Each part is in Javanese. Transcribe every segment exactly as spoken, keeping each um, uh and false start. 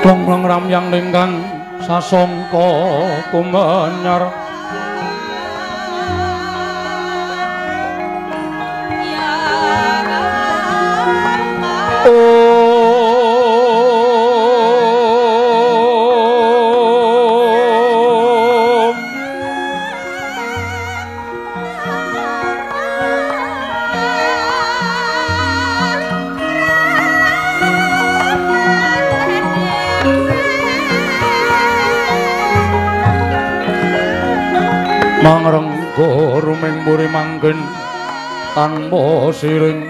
Longlong ramyang lingkang sasongko kumanyar mangrengga ruming muri manggen tanpa siring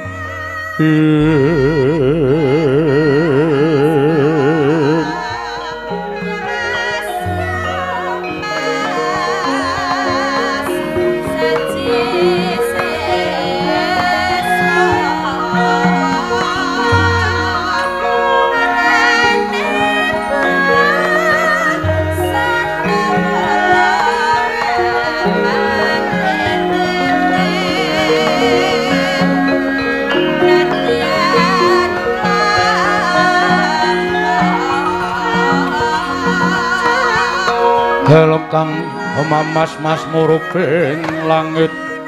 helm kang mamas-mas muruping langit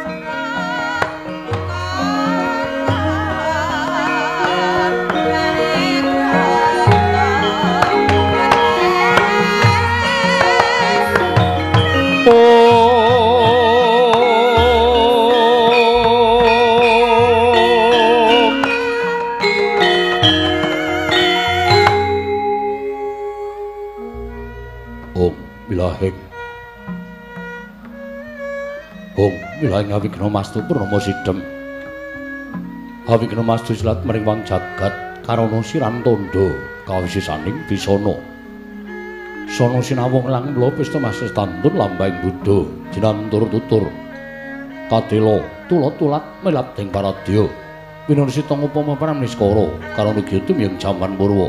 Wilahing Awigna Mastu Purnama Sidhem Awigna Mastu silat mring jagat karana siran tandha kawisisaning bisana sono sinawung lang mula pesta masestantun lambahing Buddha jinantur tutur kadela tulat-tulat melap ing paradya winursi tang upama pramniskara karana tumiyeng jaman purwa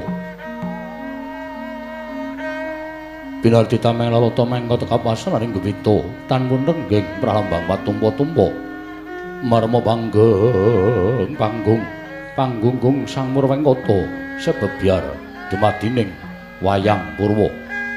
binarti tameng lalata mengko tekap wasananing gewita tanpun renggeng pralambang patumpa-tumpa marma panggeng panggung panggunggung sang Murwengkata sebebyar dumadining wayang purwa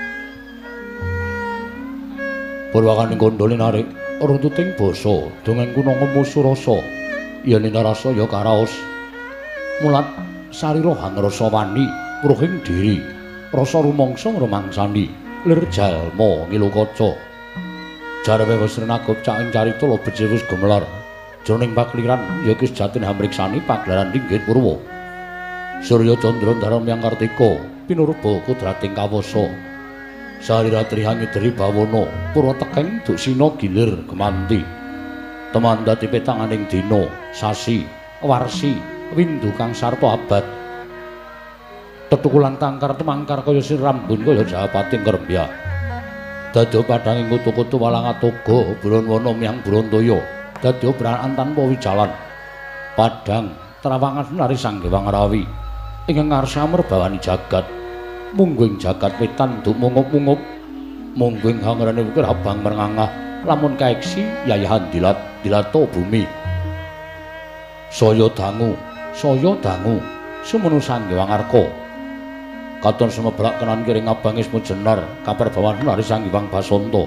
purwakaning kandhane narik runtuting basa dongeng kuna ngemu surasa yen narasa ya karaos mulat sarira hangrasa wani pruhing diri rasa rumangsa ngrumangsani lir jalma ngilu kaca jarepe wis renagop cak ing carita lebet wis gemelar jroning pakliran ya iki sejatine hamriksani pagelaran ringgit purwa Surya Candra Ndaramyang Kartika pinurba kudrating kawasa sari-ratri hangidri bawana pura tekeng duksina gilir gemanti temandati petanganing dina sasi warsi windu kang sarta abad tetukulan tangkar temangkar kaya sirambun kaya jahapating kerembya dadya padhanging kutu-kutu walang atoga Branwana miyang Brantaya dadya braan tanpa wijalan padhang trawangan nari Sang Hyang Rawi ingkang ngarsa merbawani jagat mungguing jagat wetan dumungup-mungup mungguing hangrane ukir abang merngangah lamun kaeksi yayahan dilat dilato bumi saya dangu saya dangu semono Sang Hyang Arka katon sumebrak kenan kiring abang ismu jenar kaperbawan nari Sang Hyang Basanta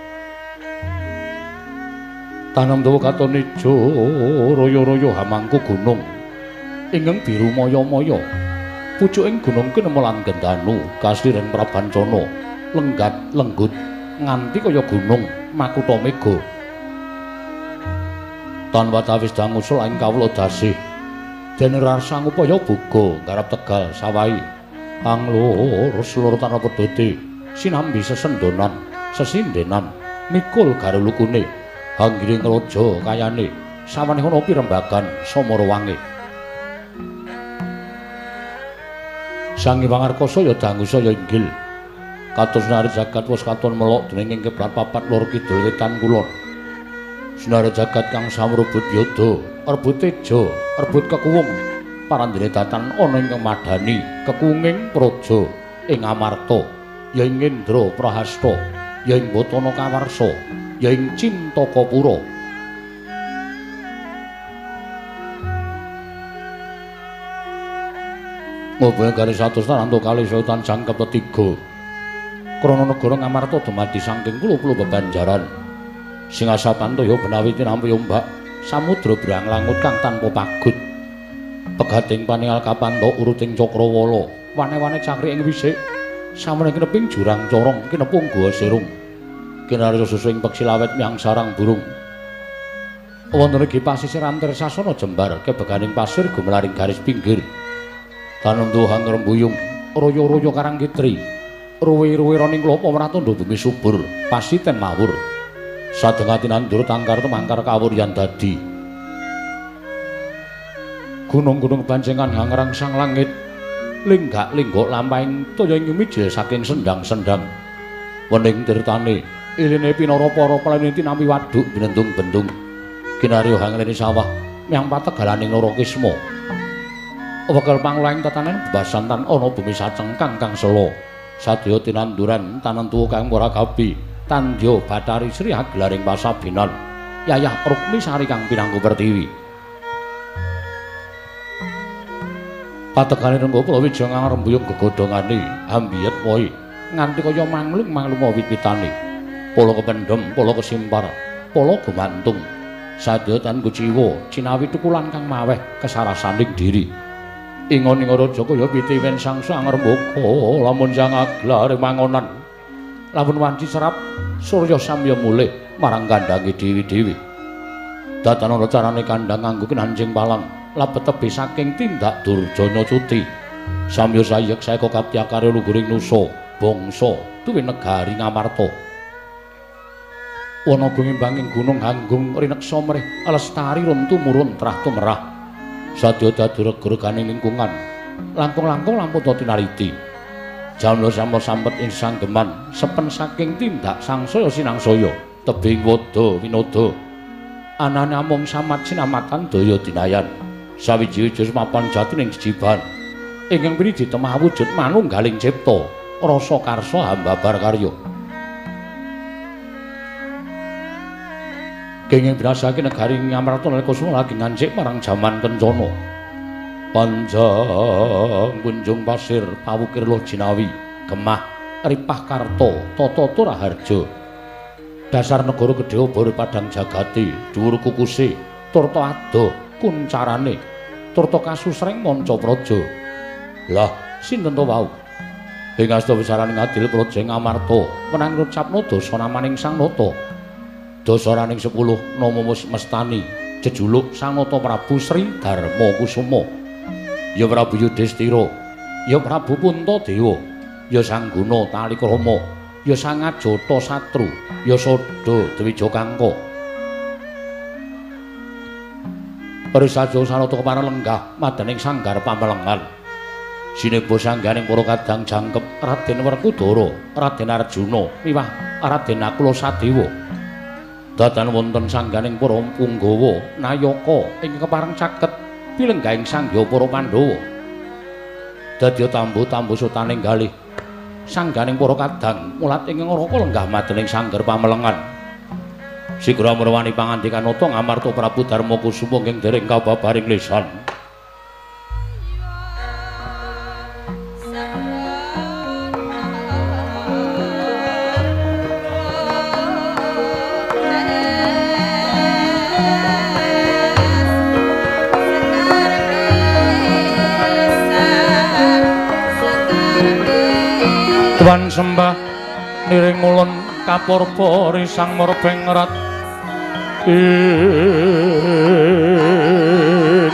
tanam dawa katon ijo royo-royo hamangku gunung ingkang biru moyo-moyo pucuking gunung kinemu lan gendanu kasireng prabancana lenggat lenggut nganti kaya gunung Makutha Mega tanpa tawis dangu selaing kawula dasih dene rasa ngupaya buga garap tegal sawahi anglur seluruh tanah pedhote sinambi sesendonan sesindenan mikul garulukune hanggiring raja kayane sawane ana pirembagan Samarawangi Sang Hyang Arka saya dangu saya inggil kados nari jagat wis katon melok dening kiblat papat lor kidul wetan kulon sinare jagat kang samrubut yada rebut teja rebut kekuwung parandene datan ana ing madani kekunging praja ing Amarta ya ing Indra Prahasta ya ing Batana Kawarsa ya ing Cintakapura Ngobeng garis satus taranto kali sultan jangkep ketiga. Krana negara Ngamarta dumadi saking pulo-pulo bebanjaran. Singasapantaya benawi tinampi ombak samudra brang langut kang tanpa pagut. Pegating paningal kapanta uruting Cakrawala, wane-wane cakri ing wisik, samene kineping jurang corong kinepung Guwa Sirung. Kinarya susuing peksi lawet miang sarang burung. Wonten ing pasisir antir sasana jembar kebeganing pasir gumelaring garis pinggir. Tanem tuhan rembuyung, royo-royo karang kitri, ruwi-ruwi roning klopo mratandha bumi subur, pasiten mawur. Sadengah tinandur tangkar temangkar kawuryan dadi. Gunung-gunung bancengan ngangrang sang langit, linggak-linggok lampahing toya nyumijil saking sendang-sendang. Wening tirtane, iline pinara para pelene tinampi waduk binentung-bentung. Kinarya hanglene sawah, miang pategalaning Nara Kisma. Wekel pangulaing tetanen bebasan tan ana bumi sacengkang kang sela. Sadya tinanduran tanentu kang ora gabi, tandya Bathari Sri agelaring pasabinan. Yayah Rukmi Sari kang pinangku pertiwi. Pategane rengga Prawijaya ngrembuyung gegodhongane ambiyet wae nganti kaya manglung-manglung wit-witane. Pala kependhem, pala kesimpar, pala gumantung. Sadya tan kuciwa cinawi tukulan kang maweh kesarasaning diri. Ingon-ingon raja kaya pitiwen sangsa ngrembaka lamun sang aglar mangonan. Lamun wanci serap surya samya mulih marang kandhange dewi-dewi. Datanana carane kandhang nganggo kinanjing palang labet tebih saking tindak Durjana Cuti. Samya sayek saeka kaptiakare luguring nusa bangsa tuwi negari Ngamarta. Wana gumimbanging gunung Hanggung rineksa mrih lestari rum tumurun trah tumerah. Sadya dadi rega-reganing lingkungan. Langkung-langkung lampun tinariti. Jamla sampun sampet ing sanggeman sepen saking tindak sangsaya sinangsaya tebing wada winada. Anane amung samat sinamatan daya dinayan. Sawiji-wiji mapan jatining jejiban. Ingkang pinidi temah wujud manunggaling cipta, rasa karsa hambabar karya. Kenging binasake negari Ngamarta nalika suwa lagi ngancik marang jaman kencana. Panjang kunjung pasir pawukir loh jinawi, gemah ripah karta, tata turaharja. Dasar negara gedhe obor padang jagati, dhuwur kukuse, turta adoh kuncarane, turta kasusreng manca praja. Lah, sinten to wau? Ing asta wisaraning adil praja Ngamarta, menang ngucapna dasa namaning Sang Nata. Dasaraning sepuluh nama mestani jejuluk Sang Nata Prabu Sri Darma Kusuma. Ya Prabu Yudhistira, ya Prabu Puntadewa, ya Sang Guna Talikrama, ya Sang Ajata Satru, ya Sada Dwijakangka. Risaja Sanata kepareng lenggah madaning sanggar pamelengan. Sinepa sangganing para kadang jangkep Raden Werkudara, Raden Arjuna miwah Raden Nakula Sadewa. Datan wonten sangganing para punggawa nayaka ingkang kepareng caket pilenggahing sangya para Pandhawa. Dadya tambu-tambu sutaning galih sangganing para kadang mulat ingkang raka lenggah madaning sanggar pamelengan. Sigra merwani pangandikan nata Ngamarta Prabu Darma Kusuma ing dereng kababaring lisan. Tuan sembah niring ulun kapurba risang murbeng rat ing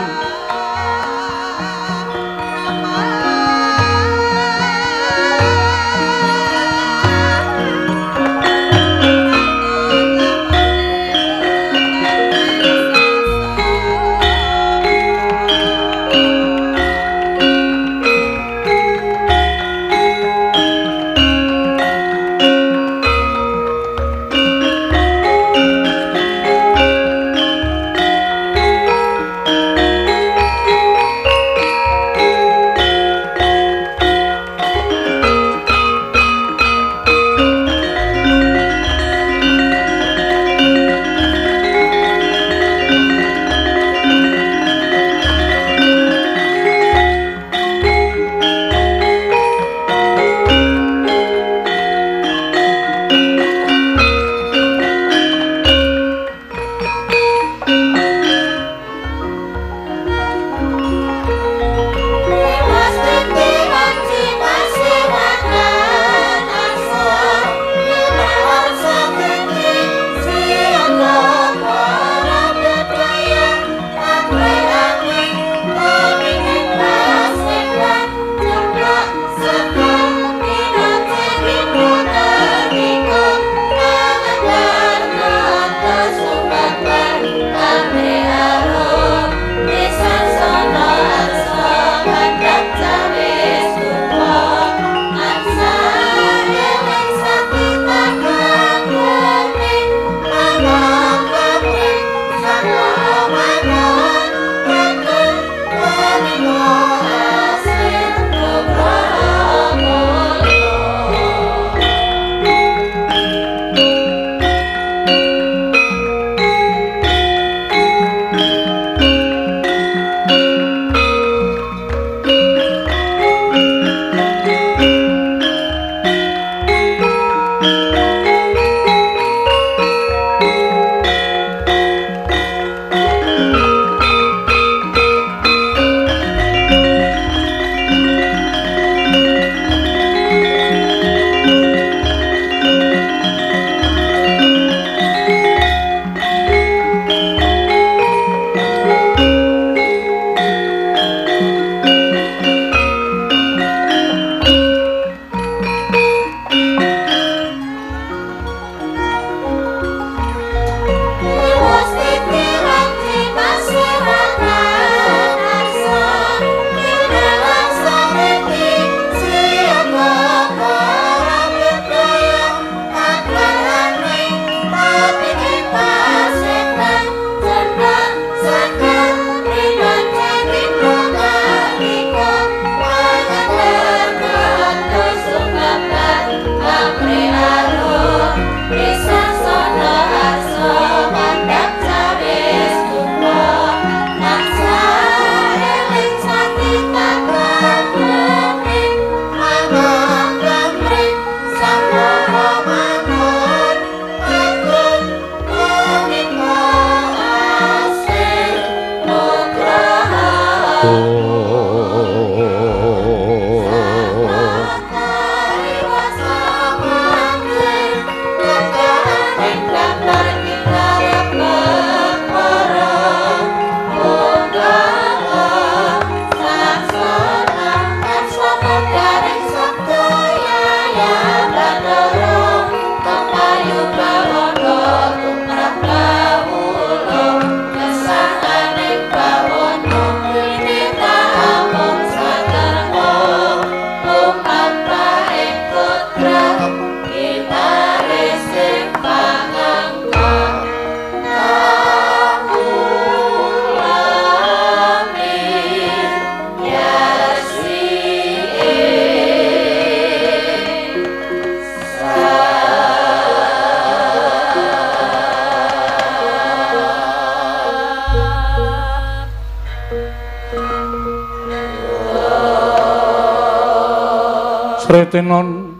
Retinon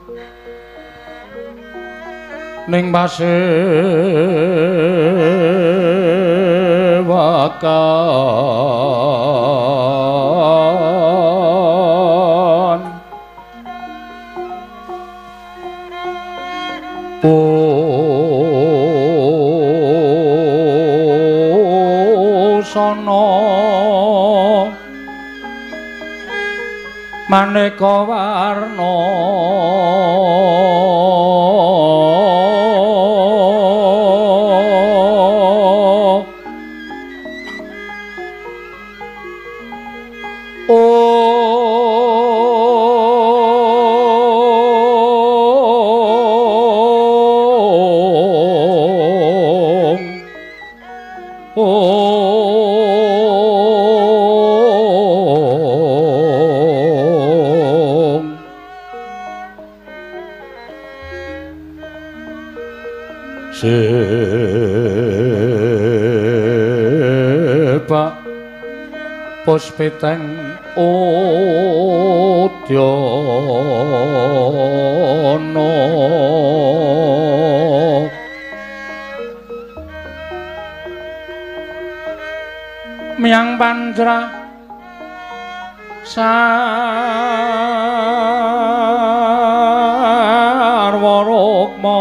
ning pasewakan pusana maneka warna sepak puspiteng udyana miyang panjra sarwa rukma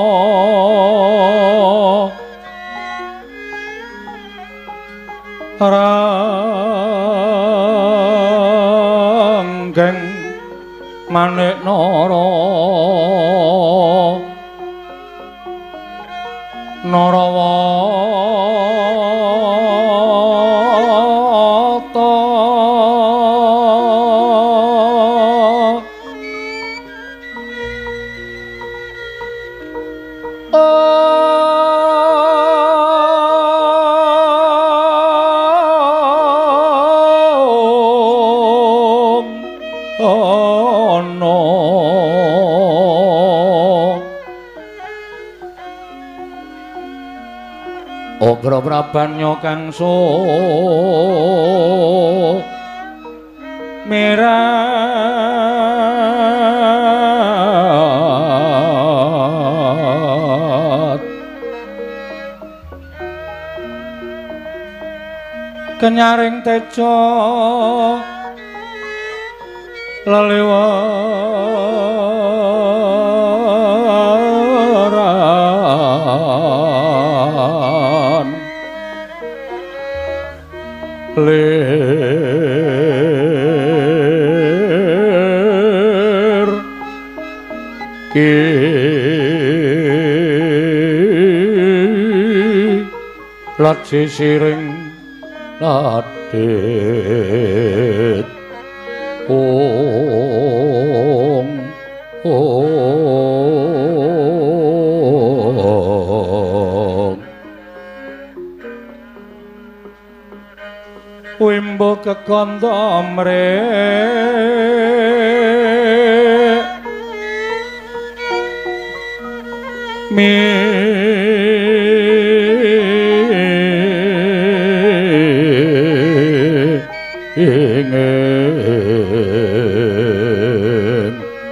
ranggeng manik nara narawata Ogra Prabanya kang so merat kenyaring teja lelewaran lir ki lat sisiring ladit ong ong wimbo kekanda mrek mi ingin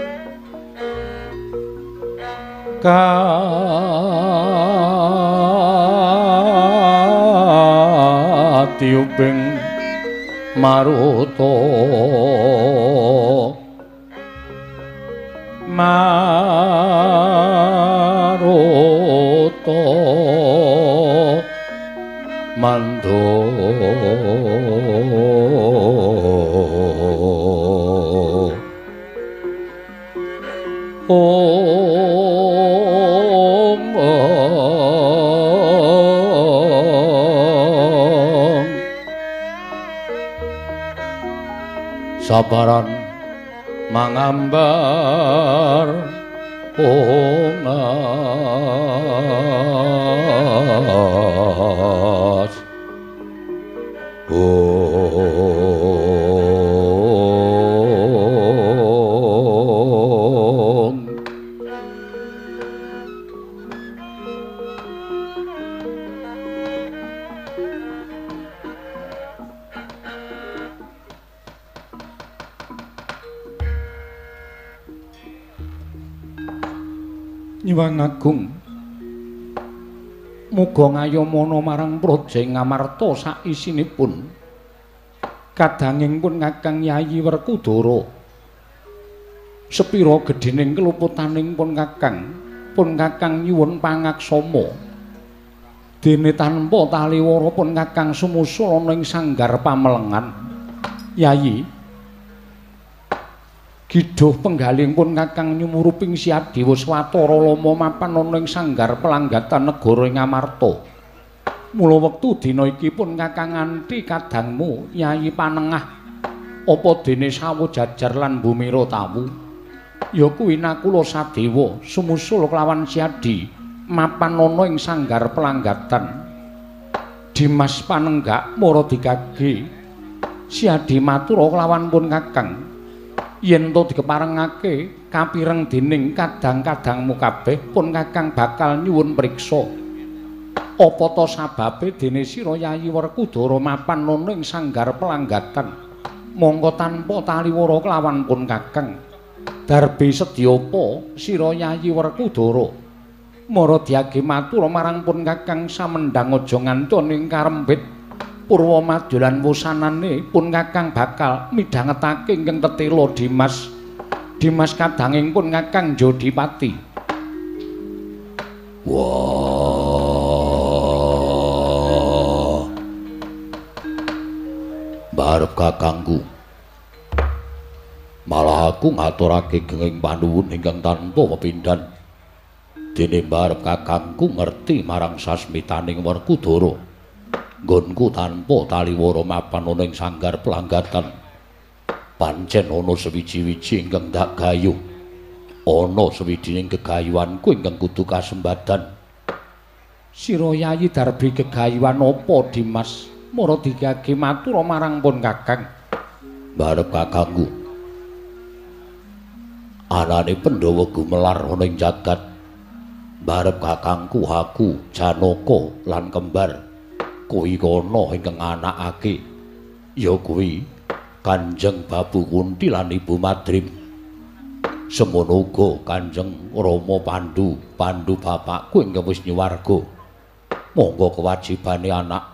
katiuping maruta maruta mandha ong ong sabaran mangambar ongas ong Nyuwun Agung. Muga ngayomana marang Praja Ngamarta sak isinipun. Kadanging pun Kakang Yayi Werkudara. Sepira gedhening keluputaning pun Kakang, pun Kakang nyuwun pangaksama. Dene tanpa taliwara pun Kakang sumusul ana ing sanggar pamelengan. Yayi Gidhuh penggaling pun Kakang nyumuruping Siadewa Swatara Lama mapan ana ing sanggar pelanggatan negara Ngamarta. Mula wektu dina iki pun Kakang nganti kadangmu Yayi panengah apa dene sawu jajar lan bumira tawu. Ya kuwi nakula Sadewa sumusul kelawan Siadi mapan ana ing sanggar pelanggatan. Dimas Panenggak mara digage Siadi matur kelawan pun Kakang. Yen to dikeparengake kapireng dening kadang-kadangmu kabeh pun Kakang bakal nyuwun priksa apa to sababe dene sira Yayi Werkudara mapan ana ing sanggar pelanggatan monggo tanpa taliwara kelawan pun Kakang darbe sedya apa sira Yayi Werkudara mara diage matur marang pun Kakang samendhang aja ngantun ing karembit Purwa madyalan wusanane pun Kakang bakal midhangetake ingkang tetela Dimas. Dimas kadanging pun Kakang Jodipati. Wah. Barep kakangku. Malah aku ngaturake genging panuwun ingkang tanpa pepindhan. Dene barep kakangku ngerti marang sasmitaning Werkudara. Nggonku tanpa taliwara mapan ana ing sanggar pelanggatan. Pancen ana sewiji-wiji ingkang dak gayuh. Ana sewijining gegayuhanku ingkang kudu kasembadan. Sira Yayi darbi gegayuhan apa Dimas? Mara digage matur marang pun Kakang. Barep kakangku. Anane Pandhawa gumelar ana ing jagat. Barep kakangku aku Janaka lan kembar. Kuwi kono ingkang anakake ya kuwi Kanjeng Babu Kunti lan Ibu Madrim. Semono uga Kanjeng Rama Pandhu, Pandhu bapakku ingkang wis nyuwarga. Monggo kewajibane anak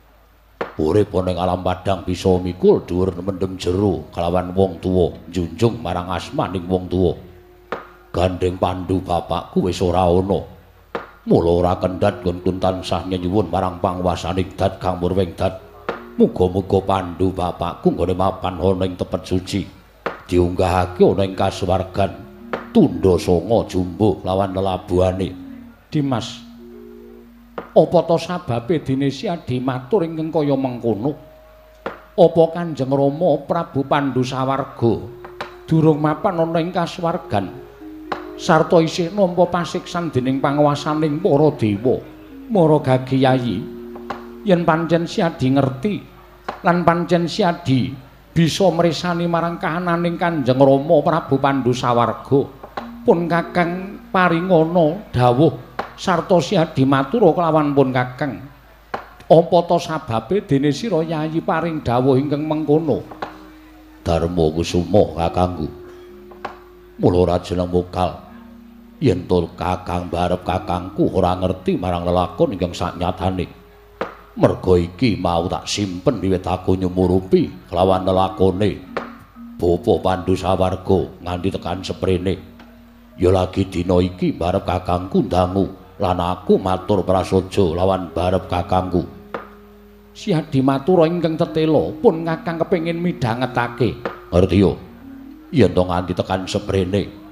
urip ana ing alam padang bisa mikul dhuwur mendem jero kelawan wong tuwa, njunjung marang asmaning wong tuwa. Gandeng Pandhu bapakku wis ora ana. Mula ora kendhat nggon tansah nyuwun marang panguwasaning dat kang murwing dat. Muga-muga Pandhu bapakku nggone mapan ana ing tepet suci. Diunggahake ana ing kasuwargan. Tundha sanga jumbuh lawan lelabuhane. Dimas. Apa to sababe dene Siadi matur ingkang kaya mengkono? Apa Kanjeng Rama Prabu Pandhu Sawarga durung mapan ana ing kasuwargan? Sarta isih nampa pasiksan dening panguwasaning para dewa. Mara gage Yayi, yen pancen Siadi ngerti lan pancen Siadi bisa mresani marang kahananing Kanjeng Rama Prabu Pandhu Sawarga, pun Kakang paringana dawuh sarta Siadi matur kelawan pun Kakang. Apa to sababe dene sira Yayi paring dawuh ingkang mengkono? Darma Kusuma kakangku. Mula ora jeneng mokal. Yen to Kakang barep kakangku ora ngerti marang lelakon ingkang saknyatane. Merga iki mau tak simpen wiwit aku nyumurupi kelawan lelakone Bapa Pandhu Sawarga nganti tekan seprene. Ya lagi dina iki barep kakangku ndangu lan aku matur prasaja lawan barep kakangku. Siadi matur ingkang tetela pun Kakang kepengin midhangetake. Ngerti yo. Yen to nganti tekan seprene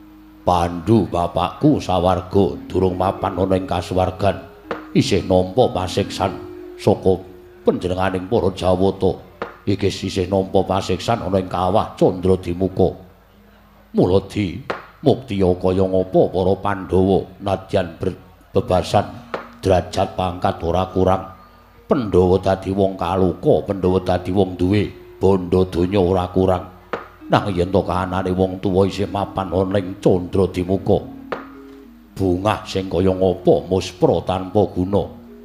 Pandhu bapakku Sawarga durung mapan ana ing kasuwargan, isih nampa pasiksan saka panjenenganing para Jawata. Iki isih nampa pasiksan ana ing kawah Candradimuka. Mula di muktiya kaya ngapa para Pandhawa nadyan bebasan derajat pangkat ora kurang. Pandhawa dadi wong kaluka, Pandhawa dadi wong duwe bondo donya ora kurang. Nang yen to kahanane wong tuwa isih mapan ana ing Candradimuka. Bungah sing kaya ngapa muspra tanpa guna.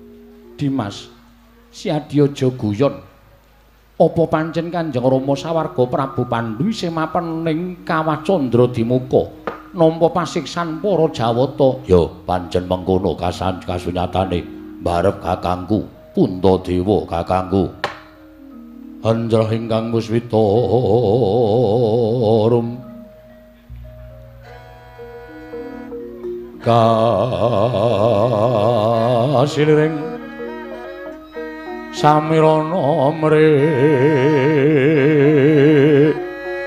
Dimas, Siadi aja guyon. Apa pancen Kanjeng Rama Sawarga Prabu Pandhu isih mapan ning kawah Candradimuka? nampa pasiksan para Jawata. Ya pancen mengkono kasan kasunyatane barep kakangku Puntadewa kakangku. Anjrah ingkang muswita rum kasiliring samirana mrih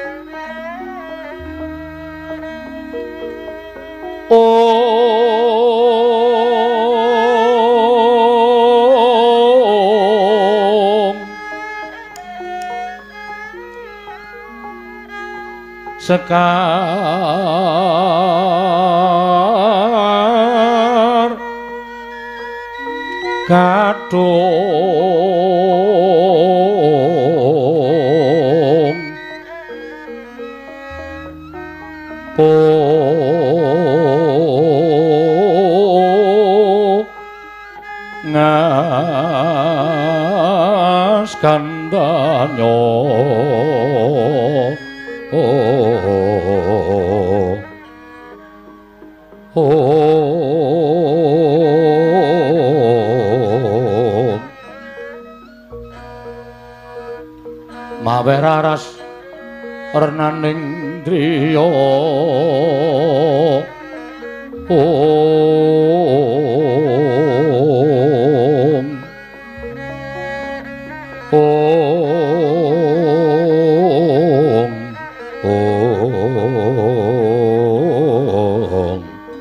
sekar kadung oh ngas kandanyo oh oh mawer aras renaning driya om om om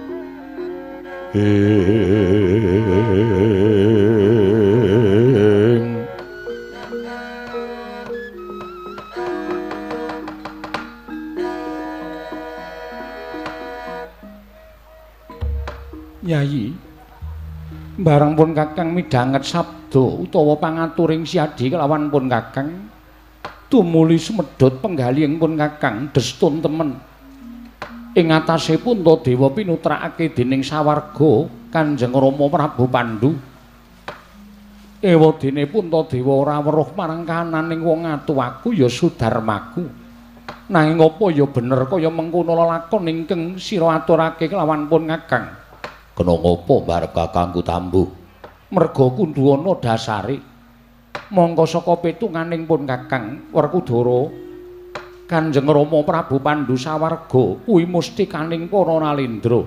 ing Yayi bareng pun Kakang midhanget sabda utawa pangaturing siadi kelawan pun Kakang tumuli semedhot penggalihing pun Kakang destun temen ing atase Puntadewa pinutrakake dening sawarga Kanjeng Rama Prabu Pandhu. Ewadene Puntadewa ora weruh marang kahananing wong atuwaku ya Sudarmaku. Nanging apa ya bener kaya mengkono lelakon ingkang sira aturake kelawan pun Kakang. Kena ngopo barep kakangku tambuh? Merga kunduwana dasare. Mongko saka pitunganing pun Kakang Werkudara Kanjeng Rama Prabu Pandhu sawarga kuwi mustikaning para nalendra.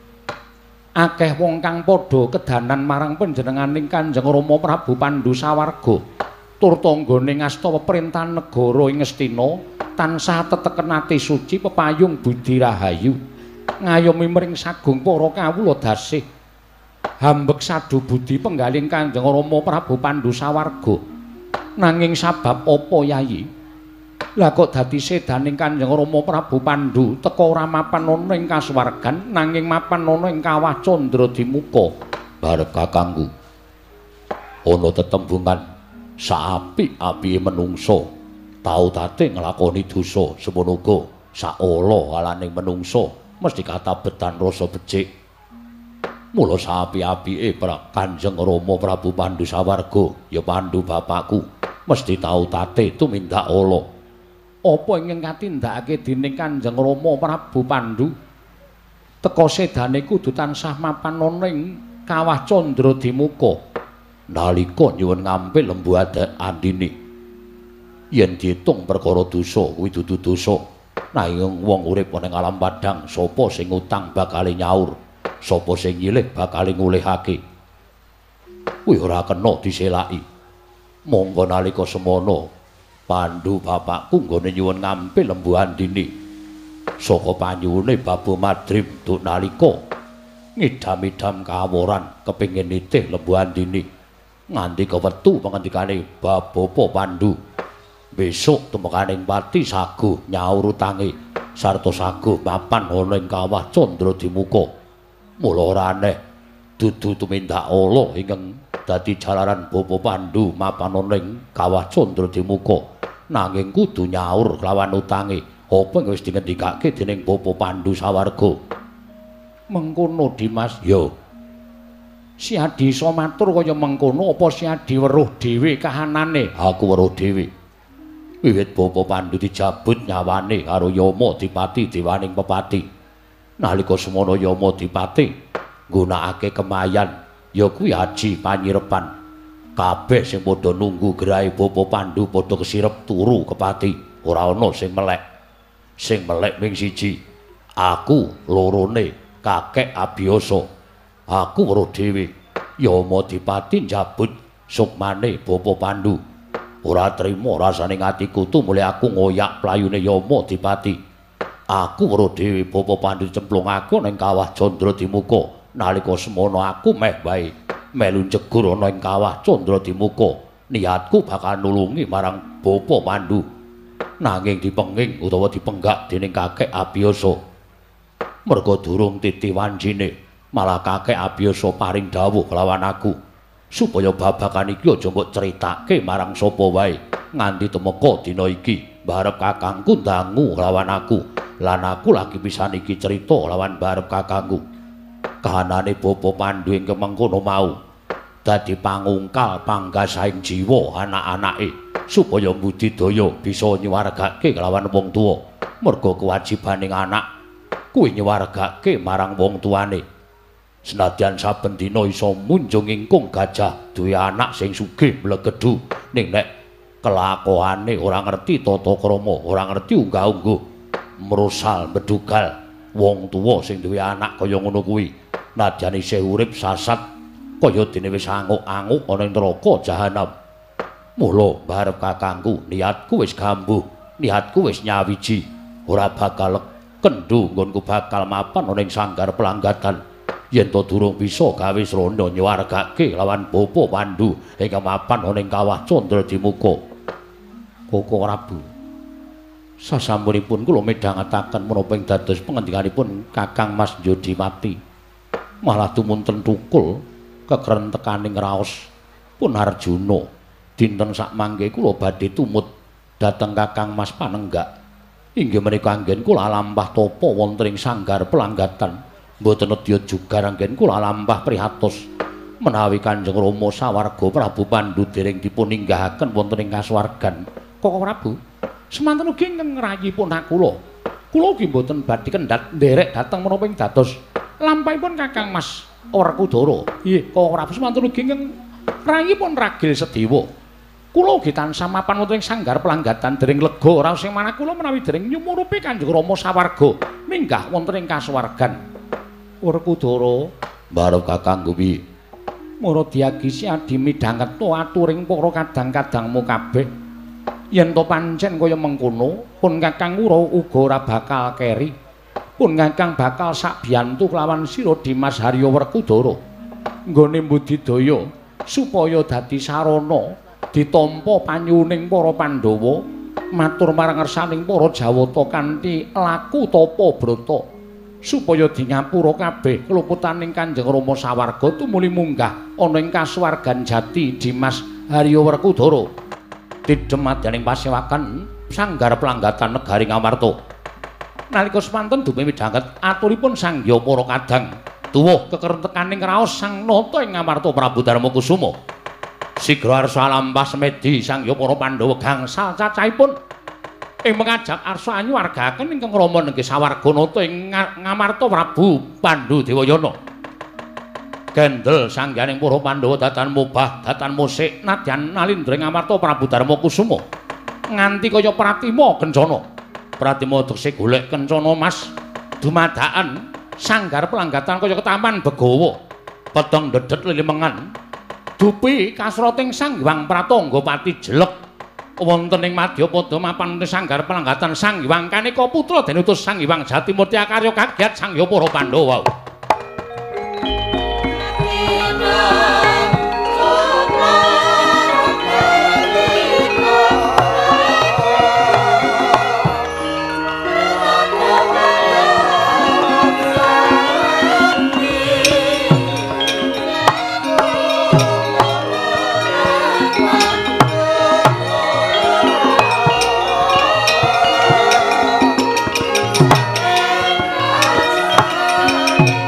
Akeh wong kang padha kedanan marang panjenenganing Kanjeng Rama Prabu Pandhu sawarga tur tanggane ngasta peperintahan negara ing Ngastina tansah teteken ati suci pepayung budi rahayu ngayomi mring sagung para kawula dasih hambek sadu budi penggaling Kanjeng Rama Prabu Pandhu sawarga. Nanging sabab apa Yayi? Lah kok dadi sedaning Kanjeng Rama Prabu Pandhu teka ora mapan ana ing kasuwargan nanging mapan ana ing kawah Candradimuka. Barep kakangku ana tetembungan saapik-apike menungsa tau tate nglakoni dosa semono uga saala alaning menungsa mesti katabetan rasa becik. Mula saapik-apike Kanjeng Rama Prabu Pandhu sawarga ya Pandhu bapakku mesti tau tate tumindak ala. Apa ingkang katindakake dening Kanjeng Rama Prabu Pandhu teka sedane kudu tansah mapan ana ing kawah Candradimuka nalika nyuwun ngampil lembu andine. Yen diitung perkara dosa kuwi dudu dosa. Nanging wong urip ning alam padhang sapa sing utang bakale nyaur, sapa sing nyilih bakale ngulihake. Kuwi ora kena diselaki. Monggo nalika semono Pandhu bapakku nggone nyuwun ngampil lembu andine saka panyuwune Babu Madrim duk nalika ngidam-idam kaworan kepingin nitih lembu andine nganti kewetu pangendikane Bapa Pandhu besok tumekaning pati saguh nyaur utange sarta saguh mapan ana ing kawah Candradimuka. Mula ora aneh dudu tumindak ala ingkang dadi jalaran Bapa Pandhu mapan ana ing kawah Candradimuka nanging kudu nyaur kelawan utange apa wis dingendikake dening Bapa Pandhu sawarga. Mengkono Dimas. Yo. Si Adi iso matur kaya mengkono apa si Adi weruh dhewe kahanane? Aku weruh dhewe. Wiwit Bapa Pandhu dijabut nyawane karo Yama Dipati dewaning pepati. Nalika semana Yama Dipati nggunakake kemayan ya kuwi aji panyirepan. Kabeh sing padha nunggu grahe Bapa Pandhu padha kesirep turu kepati, ora ana sing melek. Sing melek ming siji. Aku lorone kakek Abiyasa. Aku weruh dhewe Yama Dipati njabut sukmane Bapa Pandhu. Ora trima rasane atiku tumule aku ngoyak playune Yama Dipati. Aku weruh dhewe Bapa Pandhu cemplungake ning kawah Candradimuka. Nalika semono aku meh bae melu njegur ana ing kawah Candradimuka. Niatku bakal nulungi marang Bapa Pandhu. Nanging dipenging utawa dipenggak dening kakek Abiyasa. Merga durung titi wanjine, malah kakek Abiyasa paring dawuh kelawan aku supaya babagan iki aja mbok critake marang sapa wae nganti temeka dina iki barep kakangku ndangu lawan aku lan aku lagi pisan iki cerita lawan barep kakangku. Kahanane Bapa Pandhu ing kemengkono mau dadi pangungkal panggasaing jiwa anak-anake supaya budidaya bisa nyuwargake kelawan wong tuwa. Merga kewajibaning anak kuwi nyuwargake marang wong tuane. Senadyan saben dina isa munjung ingkung gajah duwe anak sing sugih mlegedhu ning nek kelakuane ora ngerti tata krama, ora ngerti unggah-ungguh, mrosal bedugal wong tuwa sing duwe anak kaya ngono kuwi nadyan isih urip sasat kaya dene wis anguk-anguk ana ing neraka jahanam. Mula barep kakangku niatku wis gambuh, niatku wis nyawiji, ora bakal kendhu nggonku bakal mapan ana ing sanggar pelanggatan. Yen to durung bisa gawe srana nyuwargake lawan Bapa Pandhu ing mapan ana ing kawah Candradimuka. Koko Prabu. Sasampunipun kula midhangetaken menapa ing dados pangendikanipun Kakang Mas Jodimati. Malah tumunten tukul kekrentekaning raos pun Arjuna. Dinten sakmangke kula badhe tumut dhateng Kakang Mas Panenggak. Inggih menika anggen kula lampah tapa wonten ing sanggar pelanggatan. Mboten nedya juga anggen kula lampah prihatos menawi Kanjeng Rama sawarga Prabu Pandhu dereng dipuninggahaken wonten ing kasuwargan. Koko Prabu, semanten ugi ngrayipun kula. Kula ugi mboten badhe kendhat nderek dhateng menapa ing dados lampahipun Kakang Mas Werkudara. Nggih, Koko Prabu semanten ugi ngrayipun ragil sedewa. Kula ugi tansah mapan wonten ing sanggar pelanggatan dereng lega raos sing manah kula menawi dereng nyumurupi Kanjeng Rama sawarga minggah wonten ing kasuwargan. Werkudara, barep kakangku piye? Mara diagisi adi midhanget to aturing para kadang-kadangmu kabeh. Yen to pancen kaya mengkono, pun Kakang uga ora bakal keri. Pun Kakang bakal sakbiyantu kelawan sira Dimas Harya Werkudara. Nggone mbudidaya supaya dadi sarana ditampa panyuwuning para Pandhawa matur marang ngersaning para Jawata kanthi laku tapa brata. Supaya dingapura kabeh keluputaning Kanjeng Rama sawarga tumuli munggah ana ing kasuwargan jati Dimas Harya Werkudara. Didhemadyaning pasewakan sanggar pelanggatan negari Ngamarta. Nalika semanten dume midhanget aturipun sangya para kadang tuwuh kekerentekaning raos Sang Nata ing Ngamarta Prabu Darmakusuma. Sigra arsa lampah semedi sangya para Pandhawa gangsal cacahipun ing mengajak arsa anyuwargaken ingkang rama nggih sawarga nata ing Ngamarta Prabu Pandhu Dewayana. Gendel sangganing para Pandhawa datan mubah datan musik nadyan nalindring Ngamarta Prabu Darmakusuma nganti kaya pratima kencana. Pratima tegese golek kencana Mas dumadakan sanggar pelanggatan kaya ketaman Begawa. Pedhong dedet lilimengan dupi kasrating Sang Hyang Pratangga Pati jelek wonten ing Madyapada mapan sanggar pelanggatan Sang Hyang Kanika putra den utus Sang Hyang Jatimurti karya kagiat sangya para Pandhawa. Thank you.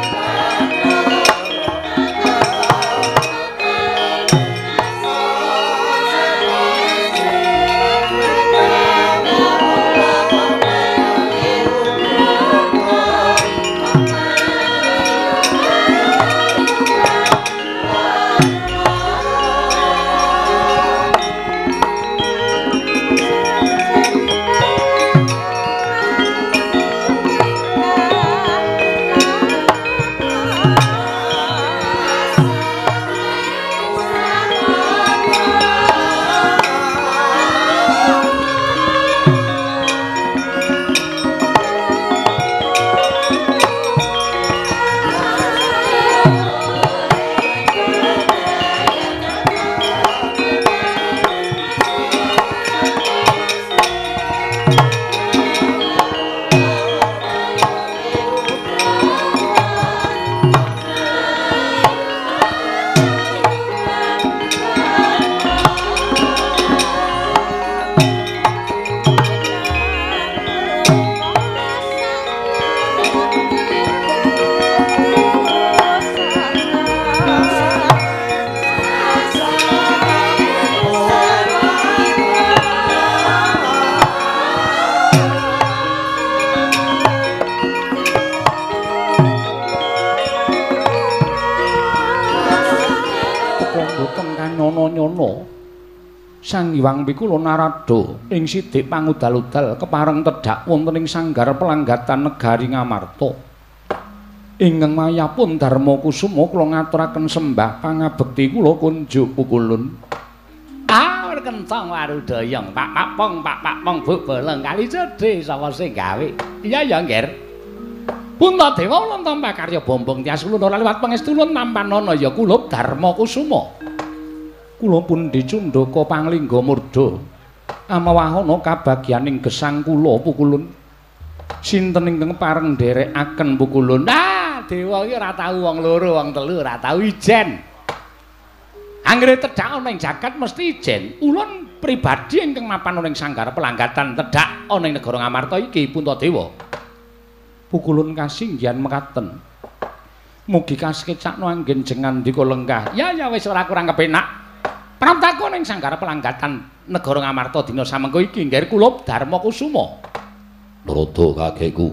Sang Hyang Pikula Narada ing sithik pangudal-udal kepareng tedhak wonten ing sanggar pelanggatan negari Ngamarta. Ingkang mayapun Darma Kusuma kula ngaturaken sembah pangabekti kula kunjuk pukulun. Ah, kentong warudayang Pak Pak Pong Pak Pak Pong Bu Bolong kali cedhe sapa sing gawe. Iya ya, Nger. Puntadewa ulun tampa karya bombong tias ulun ora liwat pangestu ulun nampanana ya kula Darma Kusuma. Kula pun dicundhaka panglingga murda amawahana kabagyaning gesang kula pukulun. Sinten ingkang pareng nderekaken pukulun? Ah, dewa iki ora tau wong loro, wong telu ora tau ijen. Anggere tedhak ana ing jagat mesti ijen. Ulun pribadi ingkang mapan ana ing sanggar pelanggatan tedhak ana ing negara Ngamarta iki Puntadewa. Pukulun kasinggihan mekaten. Mugi kasekecakno anggen jengan ndika lenggah. Ya ya wis ora kurang kepenak. Pramtaku ning sanggar pelanggatan negara Ngamarta dina samengko iki nggih kula Darma Kusuma. Narada kakekku.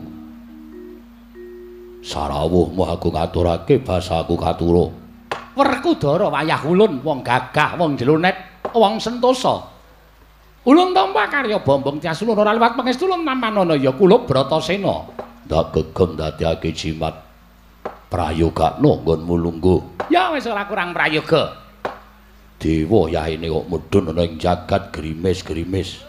Sarawuhmu aku ngaturake basaku katura. Werkudara wayah ulun wong gagah, wong jlonet, wong sentosa. Ulun tampa karya bombong tias ulun ora liwat pangestu ulun nampanana ya kula Bratasena. Ndak gegem dadiake jimat prayogakno nggonmu lungguh. Ya wis ora kurang prayoga. Dewa yahine kok mudhun ana ing jagat grimis-grimis.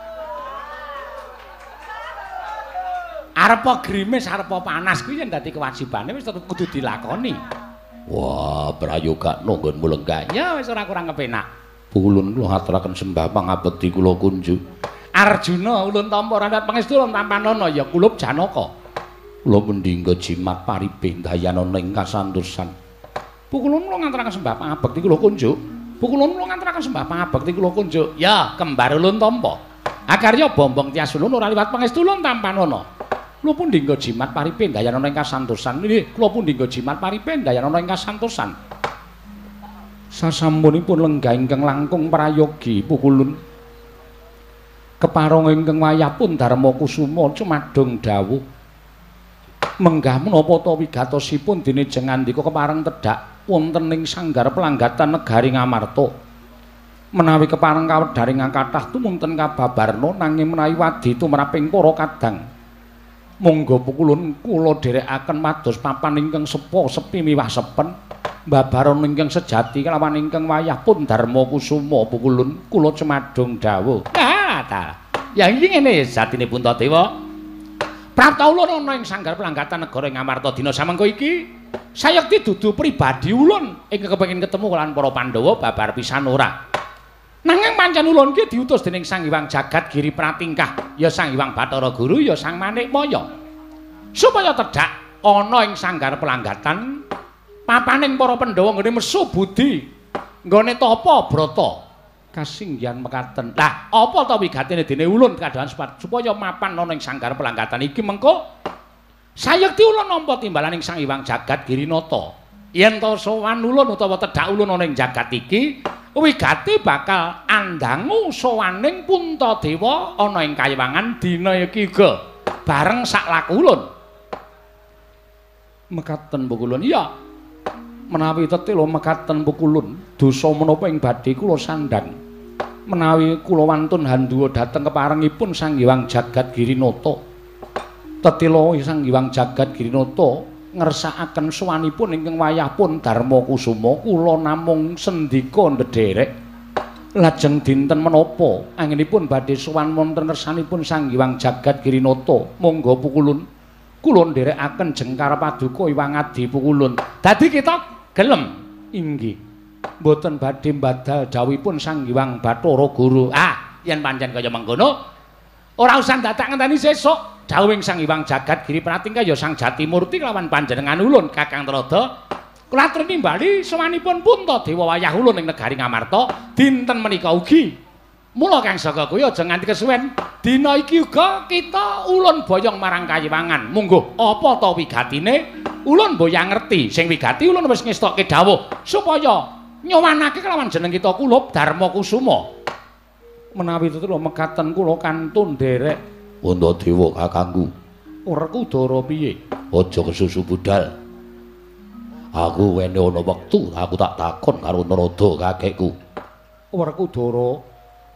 Arepa grimis, arepa panas kuwi yen dadi kewajibane wis tetep kudu dilakoni. Wah, prayogakno nggonmu lenggah. Ya wis ora kurang kepenak. Ulun kula aturaken sembah pangabekti kula kunjuk. Arjuna ulun tampa randat pangestu ulun tampanana ya kula Janaka. Kula pendhingga jimat paribe dayana ing kasantosan. Pukulun kula ngaturaken sembah pangabekti kula kunjuk. Pukulun kula ngaturaken sembah pangabekti kula kunjuk. Ya, kembar ulun tampa. Akarya bombong tias ulun ora liwat pangestu ulun tampanana. Kula pun ndingga jimat paribe dayana ing kasantosan. Nggih, kula pun ndingga jimat paribe dayana ing kasantosan. Sasampunipun lenggah ingkang langkung prayogi pukulun. Keparang ingkang wayahipun Darma Kusuma cumadung dawuh. Menggah menapa ta wigatosipun dene jengandika kepareng tedhak wonten ing sanggar pelanggatan negari Ngamarta. Menawi kepareng kawedharing kathah tumunten kababarna nanging menawi wadi tumraping para kadang. Monggo pukulun kula dherekaken mados papan ingkang sepa sepi miwah sepen. Babaron ingkang sejati kelawan ingkang wayahipun Darma Kusuma pukulun kula cumadung dawuh. Ah, ta. Ya iki ngene jatine Puntadewa. Prapta ulun ana ing sanggar pelanggatan negara Ngamarta dina samengko iki sayekti dudu pribadi ulun ingkang kepengin ketemu kaliyan para Pandhawa babar pisan ora. Nanging pancen ulun iki diutus dening Sang Hyang Jagat Giri Pratingkah, ya Sang Hyang Bathara Guru, ya Sang Manikmaya. Supaya tedhak ana ing sanggar pelanggatan papaning para Pandhawa nggone mesu budi, nggone tapa brata. Kasinggihan mekaten. Lah, apa ta wigatine dene ulun kadhahan supaya mapan ana ing sanggar pelanggatan iki mengko sayekti ulun nampa timbalan ing Sang Hyang Jagat Girinata. Yen ta sowan ulun utawa tedhak ulun ana ing jagat iki, wigati bakal andangu sowaning Puntadewa ana ing kayiwangan dina iki uga bareng sak laku ulun. Mekaten pukulun. Iya. Menawi tetela mekaten pukulun, dosa menapa ing badhe kula sandhang. Menawi kula wantun handhuwa dhateng keparengipun Sang Hyang Jagat Girinata. Tetela Sang Hyang Jagat Girinata ngersakaken sowanipun ingkang wayahipun Darma Kusuma, kula namung sendika ndederek. Lajeng dinten menapa anginipun badhe sowan wonten ngersanipun Sang Hyang Jagat Girinata, monggo pukulun kula nderekaken jengkar paduka Hyang Adi pukulun. Dadi kita gelem inggih. Mboten badhe mbadal dawuhipun Sang Hyang Bathara Guru. Ah, yen pancen kaya mengkono, ora usah dadak ngenteni sesuk dawuhing Sang Hyang Jagat Giri Pratingkah ya Sang Jatimurti kelawan panjenengan ulun Kakang Trada. Kula aturi nimbali sawanipun Puntadewa wayah ulun ing negari Ngamarta dinten menika ugi. Mula Kang Saka kuwi aja nganti kesuwen. Dina iki uga kita ulun boyong marang kayiwangan. Monggo apa ta wigatine? Ulun boyang ngerti. Sing wigati ulun wis ngestokke dawuh supaya nyowanake kelawan jeneng kita kula Darma Kusuma. Menawi tetela mekaten kula kantun nderek Puntadewa kakangku. Werkudara piye? Aja kesusu budal. Aku wene ana wektu aku tak takon karo Narada kakekku. Werkudara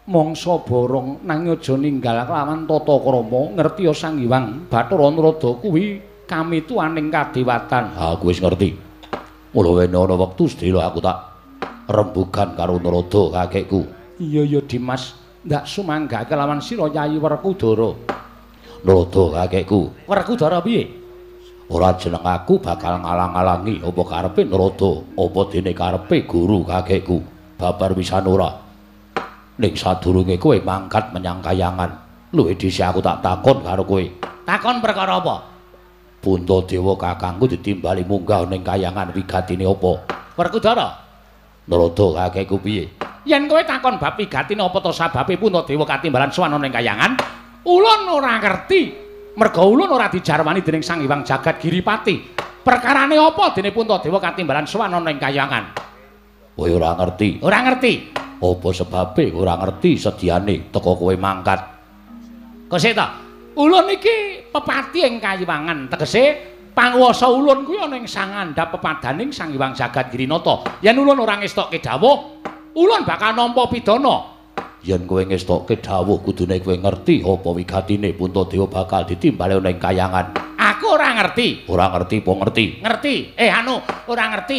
mangsa borong nanging aja ninggal kelawan tata krama ngerti ya Sang Hyang Bathara Narada kuwi kami tuaning kadewatan. Ha aku wis ngerti. Mula wene ana wektu sedhela aku tak rembugan karo Narada kakekku. Iya ya Dimas, ndak sumangga kelawan sira Yayi Werkudara. Narada kakekku. Werkudara piye? Ora jeneng aku bakal ngalang-alangi apa karepe Narada, apa dene karepe guru kakekku. Babar pisan ora. Ning sadurunge kowe mangkat menyang Kahyangan, luwih dhisik aku tak takon karo kowe. Takon perkara apa? Puntadewa kakangku ditimbali munggah ning Kahyangan wigatine apa? Werkudara. Narada kakekku piye? Yen kowe takon bab wigatine apa to sababe Puntadewa katimbalan sowan ning Kahyangan, ulun ora ngerti. Merga ulun ora dijarwani dening Sang Hyang Jagat Giripati. Perkarane apa dene Puntadewa katimbalan sowan ning Kahyangan? Kowe ora ngerti. Ora ngerti. Apa sebabe ora ngerti sediane teka kowe mangkat? Kosek ta? Ulun iki pepati ing Kahyangan, tegese panguwasa ulun kuwi ana ing sangandhap pepadaning Sang Hyang Jagat Girinata. Yen ulun ora ngestokke dawuh, ulun bakal nampa pidana. Yen kowe ngestokke dawuh kudune kowe ngerti apa wigatine Puntadewa bakal ditimbali ning Kahyangan. Aku ora ngerti. Ora ngerti apa ngerti? Ngerti. Eh anu, ora ngerti.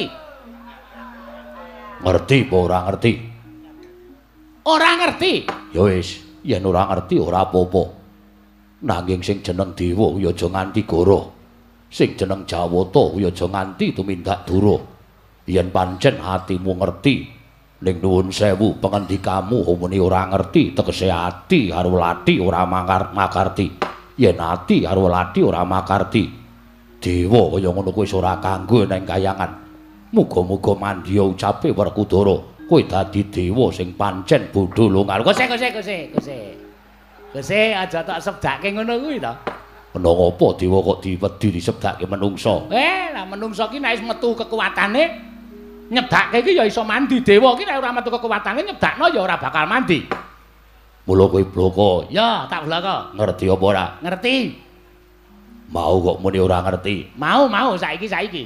Ngerti apa ora ngerti? Ora ngerti. Ya wis, yen ora ngerti ora apa-apa. Nanging sing jeneng dewa ya aja nganti goroh. Sing jeneng Jawata ya aja nganti tumindak dura. Yen pancen atimu ngerti, ning nuwun sewu pengendikamu muni ora ngerti, tegese ati karo lati ora makar makarti. Yen ati karo lati ora makarti, dewa kaya ngono kuwi ora kanggo ning Kahyangan. Muga-muga mandya ucape Werkudara, kowe dadi dewa sing pancen bodho lungal. Kose kose kose kose. Kose aja tak sebdake ngono kuwi to. Ana apa dewa kok diwedi disebdake menungsa? Eh, lah menungsa ki nek wis metu kekuatane nyedake iki ya iso mandi. Dewa iki nek ora metu kekuwatane nyedakno ya ora bakal mandi. Mula kowe bloko. Ya, tak bloko. Ngerti apa ora? Ngerti. Mau kok muni ora ngerti. Mau, mau saiki saiki.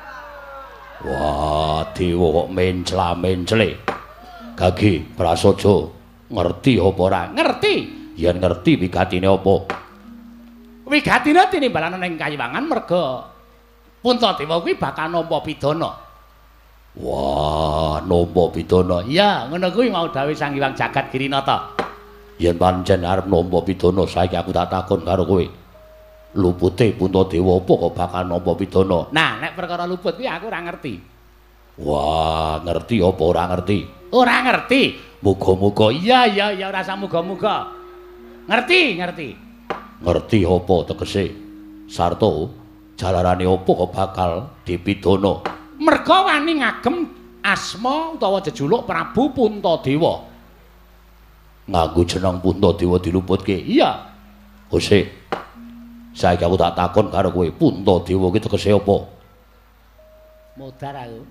Wah, dewa kok mencla-mencle. Gage, prasaja ngerti apa ora? Ngerti. Yen ngerti wigatine apa? Wigatine tinimbalan ning Kahyangan merga Puntadewa kuwi bakal nampa pidana. Wah, nampa pidana. Iya, ngono kuwi mau dawuh Sang Hyang Jagat Girinata. Yen pancen arep nampa pidana, saiki aku tak takon karo kowe. Lupute Puntadewa apa kok bakal nampa pidana? Nah, nek perkara luput kuwi aku ora ngerti. Wah, ngerti apa ora ngerti? Ora ngerti. Muga-muga iya iya ya ora samuga-muga. Ngerti, ngerti. Ngerti apa tegese? Sarta jalarane apa kok bakal dipidana? Merga wani ngagem asma utawa jejuluk Prabu Puntadewa. Nganggo jeneng Puntadewa diluputke. Iya. Ose. Saiki aku tak takon karo kowe, Puntadewa ki tegese apa? Modar aku.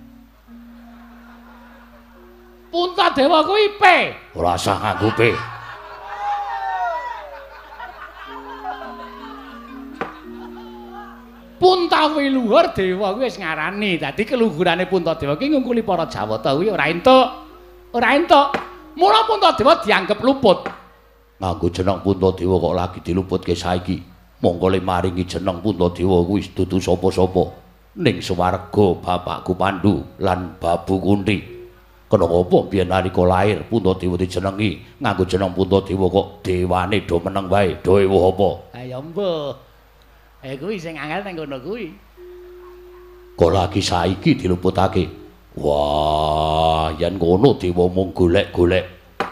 Puntadewa kuwi P. Ora usah nganggo P. Puntawi luhur dewa kuwi wis ngarani. Dadi keluhurane Puntadewa ki ngungkuli para Jawata kuwi ora entuk. Ora entuk. Mula Puntadewa dianggep luput. Nganggo jeneng Puntadewa kok lagi diluputke saiki. Monggo le maringi jeneng Puntadewa kuwi dudu sapa-sapa. Ning swarga bapakku Pandhu lan Babu Kunthi. Kena apa biyen nalika lair Puntadewa dijenengi nganggo jeneng Puntadewa kok dewane do meneng wae. Do ewuh apa? Ha ya mbuh. Eh kuwi sing angel nang kono kuwi. Kok lagi saiki diluputake. Wah, yen ngono dewa mung golek-golek.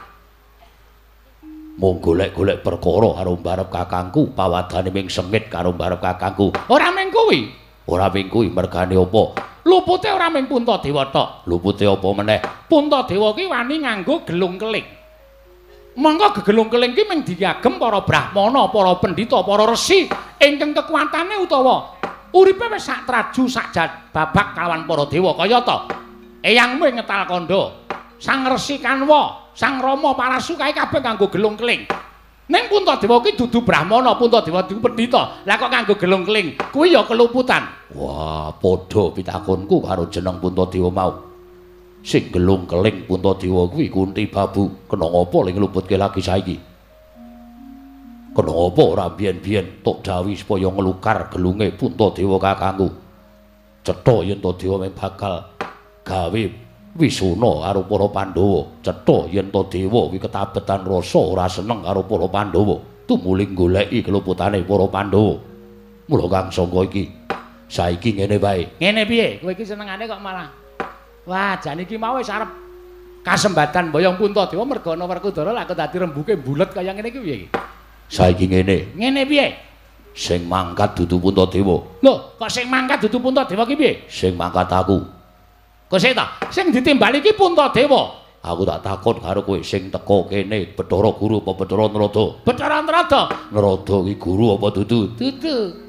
Mung golek-golek perkara karo mbarep kakangku, pawadane ming sengit karo mbarep kakangku. Ora ming kuwi. Ora ming kuwi mergane apa? Lupute ora ming Puntadewa tok. Lupute apa meneh? Puntadewa ki wani nganggo gelung keling. Monggo gegelung keling ki mung diagem para brahmana, para pendhita, para resi ingkang kekuatane utawa uripe wis sak traju sak babak kalawan para dewa kaya ta. Eyangmu ing Ngetal Kanda, Sang Resi Kanwa, Sang Rama Parasu kae kabeh nganggo gelung keling. Ning Puntadewa ki dudu brahmana, Puntadewa dudu pendhita. Lah kok nganggo gelung keling, kuwi ya keluputan. Wah, padha pitakonku karo jeneng Puntadewa mau. Sing gelung keling Puntadewa kuwi Kunti Babu. Kena ngapa ling ngluputke lagi saiki? Kena ngapa ora biyen-biyen tok dawuh supaya nglukar gelunge Puntadewa kakangku. Cetha yen Tadewa mung bakal gawe wisuna karo para Pandhawa. Cetha yen Tadewa kuwi ketabetan rasa ora seneng karo para Pandhawa. Tumuling goleki keluputane para Pandhawa. Mula kang sangka iki saiki ngene wae. Ngene piye? Kowe iki senengane kok malah wah, jan iki mau wis arep kasembatan Boyong Puntadewa merga ana Werkudara lak dadi rembuke bulet kaya ngene iki piye iki? Saiki ngene. Ngene piye? Sing mangkat dudu Puntadewa. Lho, kok sing mangkat dudu Puntadewa ki piye? Sing mangkat aku. Kok sik ta? Sing ditimbali iki Puntadewa. Aku tak takon karo kowe sing teko kene Bathara Guru apa Bathara Narada? Bathara Narada. Narada ki guru apa dudu? Dudu.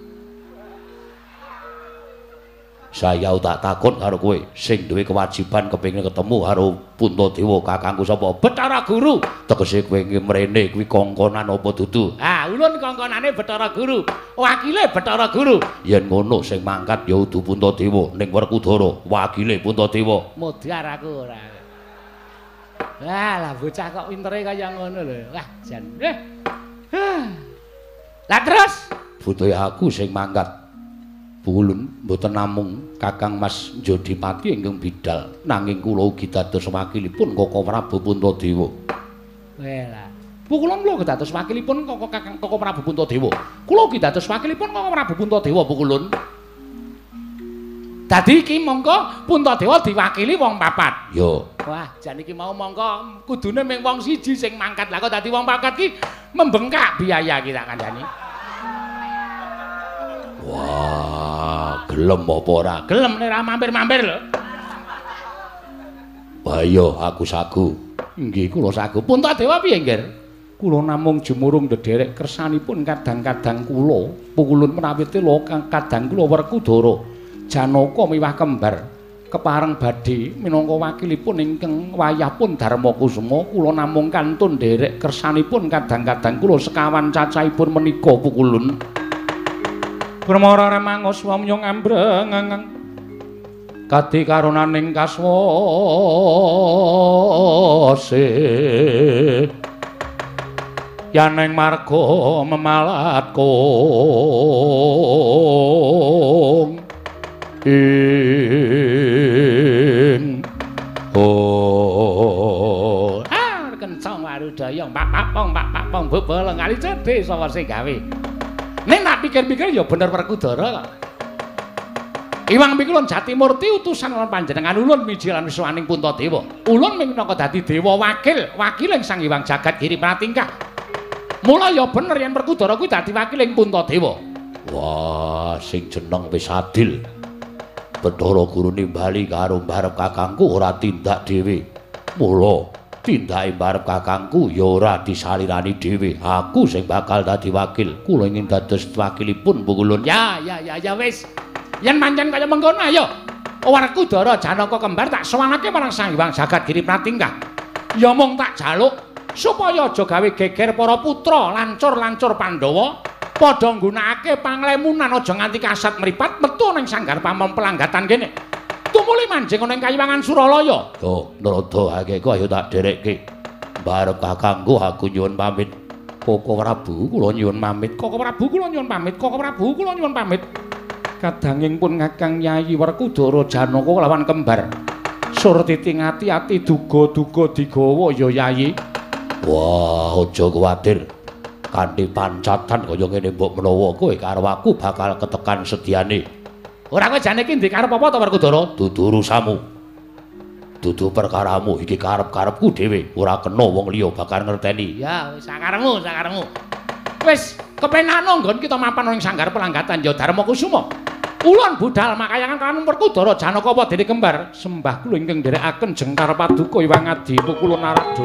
Saya tak takon karo kowe sing duwe kewajiban kepengin ketemu karo Puntadewa kakangku sapa? Bathara Guru. Tegese kowe mrene kuwi kongkonan apa dudu? Ah, ulun kongkonane Bathara Guru. Wakile Bathara Guru. Yen ngono sing mangkat ya udu Puntadewa ning Werkudara, wakile Puntadewa. Modar aku ora. Wah, lah bocah kok pintere kaya ngono lho. Wah, jan. Eh. Lah terus butuhe aku sing mangkat. Pulun mboten namung Kakang Mas Jodipati ingkang bidal nanging kula ugi dados wakilipun Koko Prabu Puntadewa. Wela. Pukulun kula dados wakilipun Koko Kakang Koko Prabu Puntadewa. Kula ugi dados wakilipun Koko Prabu Puntadewa Pukulun. Dadi iki mongko Puntadewa diwakili wong papat. Yo. Wah, jan iki mau mongko kudune mung wong siji sing mangkat. Lah kok dadi wong papat ki membengkak biaya ki tak kandhani. Wah, gelem apa ora? Gelem nek ra mampir-mampir lho. Wah iya, aku sagu. Nggih, kula sagu. Puntadewa piye, Nggir? Kula namung jumurung ndederek kersanipun kadang-kadang kula. Pukulun menawi tela kadang kula Werkudara. Janaka miwah kembar kepareng badhe minangka wakilipun ingkang wayahpun Darmakusuma. Kula namung kantun nderek kersanipun kadang-kadang kula sekawan cacahipun menika Pukulun. Pramara remangos wamyong ambreng kadi karunaning kaswase yaneng marga memalat kong ing oh ah kencang warudaya pak papong pak papong bebel ngali cedhe sapa sing gawe. Nek nak pikir-pikir ya bener Werkudara kok. Iwang Pikulun Jatimurti utusan lan panjenengan ulun miji lan wiswaning Puntadewa. Ulun minangka dadi dewa wakil, wakiling Sang Hyang Jagat Giri Pratingkah. Mula ya bener yen Werkudara kuwi dadi wakiling Puntadewa. Wah, sing jeneng wis adil. Bathara Guru nimbali karo mbarep kakangku ora tindak dhewe. Mula tindake mbarep kakangku ya ora disalirani dhewe. Aku sing bakal dadi wakil. Kula ingin dados wakilipun Pukulun. Ya, ya, ya, ya wis. Yen pancen kaya mengkono ayo. Werkudara Janaka kembar tak sowanake marang Sang Hyang Jagat Giri Pratingkah. Ya mung tak jaluk supaya aja gawe geger para putra lancur-lancur Pandhawa padha nggunakake panglemunan aja nganti kasat mripat metu ning sanggar pamon pelanggatan kene. Tumuli manjing ning Kayiwangan Suralaya. Yo, Narada akehku ayo tak derekke. Barep kakangku aku nyuwun pamit. Koko Prabu kula nyuwun pamit. Koko Prabu kula nyuwun pamit. Koko Prabu kula nyuwun pamit. Kadanging pun Kakang Yayi Werkudara Janaka lawan kembar. Surtiti ngati-ati duga-duga digawa ya Yayi. Wah, aja kuwatir. Kanthi pancatan kaya ngene mbok menawa kowe karo aku bakal ketekan sediane. Ora kowe jane iki ndek karep apa ta Werkudara? Dudu urusamu. Dudu perkaramu, iki karep-karepku dhewe. Ora kena wong liya bakal ngerteni. Ya, wis sakarepmu, sakarepmu. Wis kepenakno nggon kita mapan ning sanggar pelanggatan ya Darmakusuma. Ulun budal makayangan kan Werkudara Janaka apa dene kembar. Sembah kula ingkang nderekaken jengkar paduka Hyang Adi Pukulun Narada.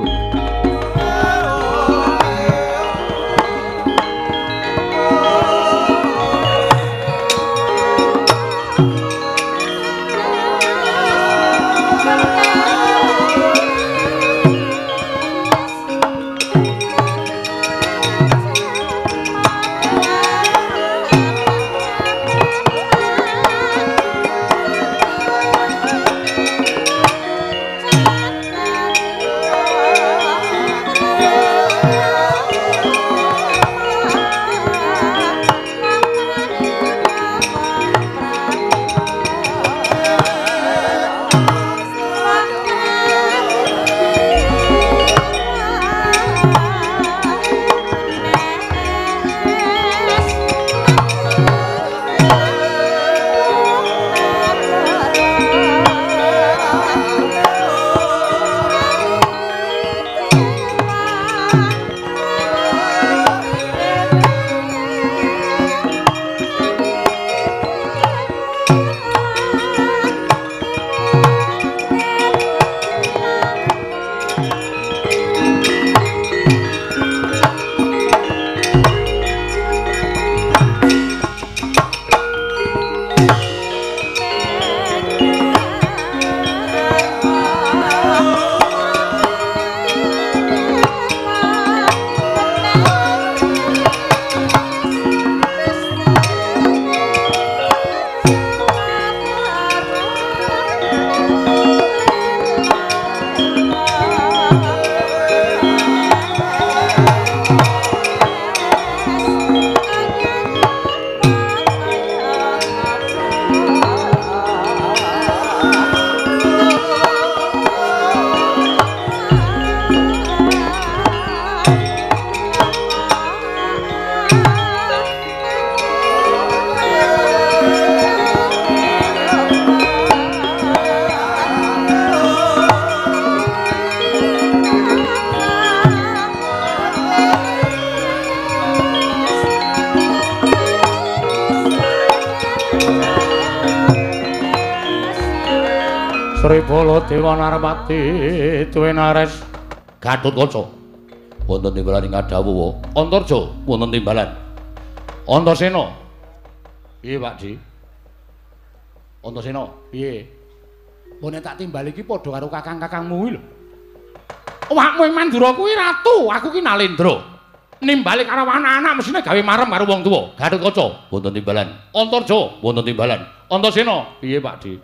Sri Baladewa Narpati Tuwinares Gatotkaca wonten timbalan ing Adawuwa Antarja wonten timbalan Antasena piye Pakji Antasena piye mbone tak timbal iki padha karo kakang-kakangmu kuwi lho awakmu ing Mandura kuwi ratu aku ki Nalendra nimbali karo anak-anak mesine gawe marem karo wong tuwa Gatotkaca wonten timbalan Antarja wonten timbalan Antasena piye Pakji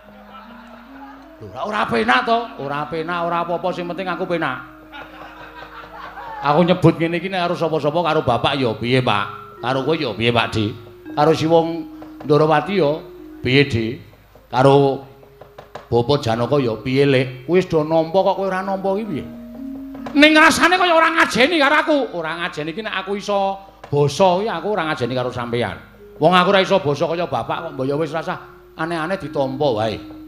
ora penak to, ora penak, ora apa-apa sing penting aku penak. Aku nyebut ngene iki nek karo sapa-sapa karo bapak ya piye, Pak? Karo kowe ya piye, Pak Di? Karo si wong Ndarawati ya piye, Di? Karo Bapak Janaka ya piye, Lek? Wis do nampa kok kowe ora nampa iki piye? Ning rasane kaya ora ngajeni karo aku. Ora ngajeni iki nek aku iso basa iki aku ora ngajeni karo sampeyan. Wong aku ora iso basa kaya bapak kok mbok ya wis rasah aneh-aneh ditampa wae.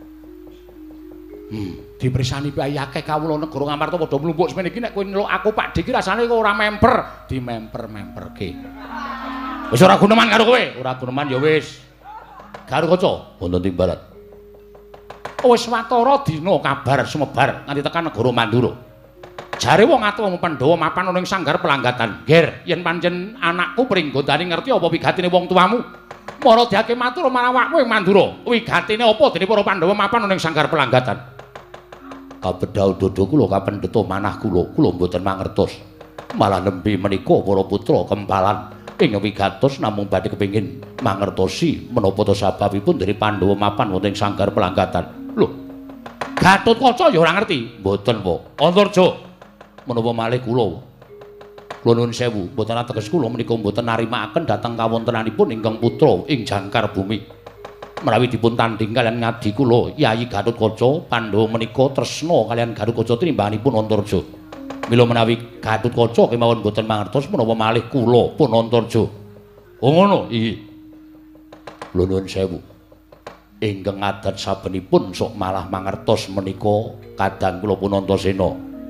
Hmm, diprisani piye akeh kawula negara Ngamarta padha mlumpuk semene iki nek kowe nyeluk aku Pak Dik iki rasane kok ora memper, dimemper-memperke. Wis ora guneman karo kowe, ora guneman ya wis. Gatotkaca wonten timbalan. Wis watara dina kabar sumebar nganti tekan negara Mandura. Jare wong atuwa Pandhawa mapan ana ing sanggar pelanggatan. Ger, yen pancen anakku pringgondane ngerti apa wigatine wong tuamu? Mara diake matur marang awakmu ing Mandura. Wigatine apa dene para Pandhawa mapan ana ing sanggar pelanggatan? Kabedhau dodo kula kapendheta manah kula kula mboten mangertos malah nembe menika para putra kempalan ing wigatos namung badhe kepengin mangertosi menapa to sababipun dari Pandhawa mapan wonten ing sanggar pelanggatan lho Gatotkaca ya ora ngerti mboten po Antarja menapa malih kula kula nuwun sewu mboten ateges kula menika mboten narimakaken dhateng kawontenanipun ingkang putra ing jangkar bumi menawi dipun tanding kalian ngadi kula Yayi Gatotkaca Pandhawa menika tresna kalian Gatotkaca trimbanganipun Antarja. Mila menawi Gatotkaca kemawon boten mangertos menapa malih kula pun Antarja. Oh ngono iki. Kula nuwun sewu. Ingkang adat sabenipun sok malah mangertos menika kadang kula pun Antasena.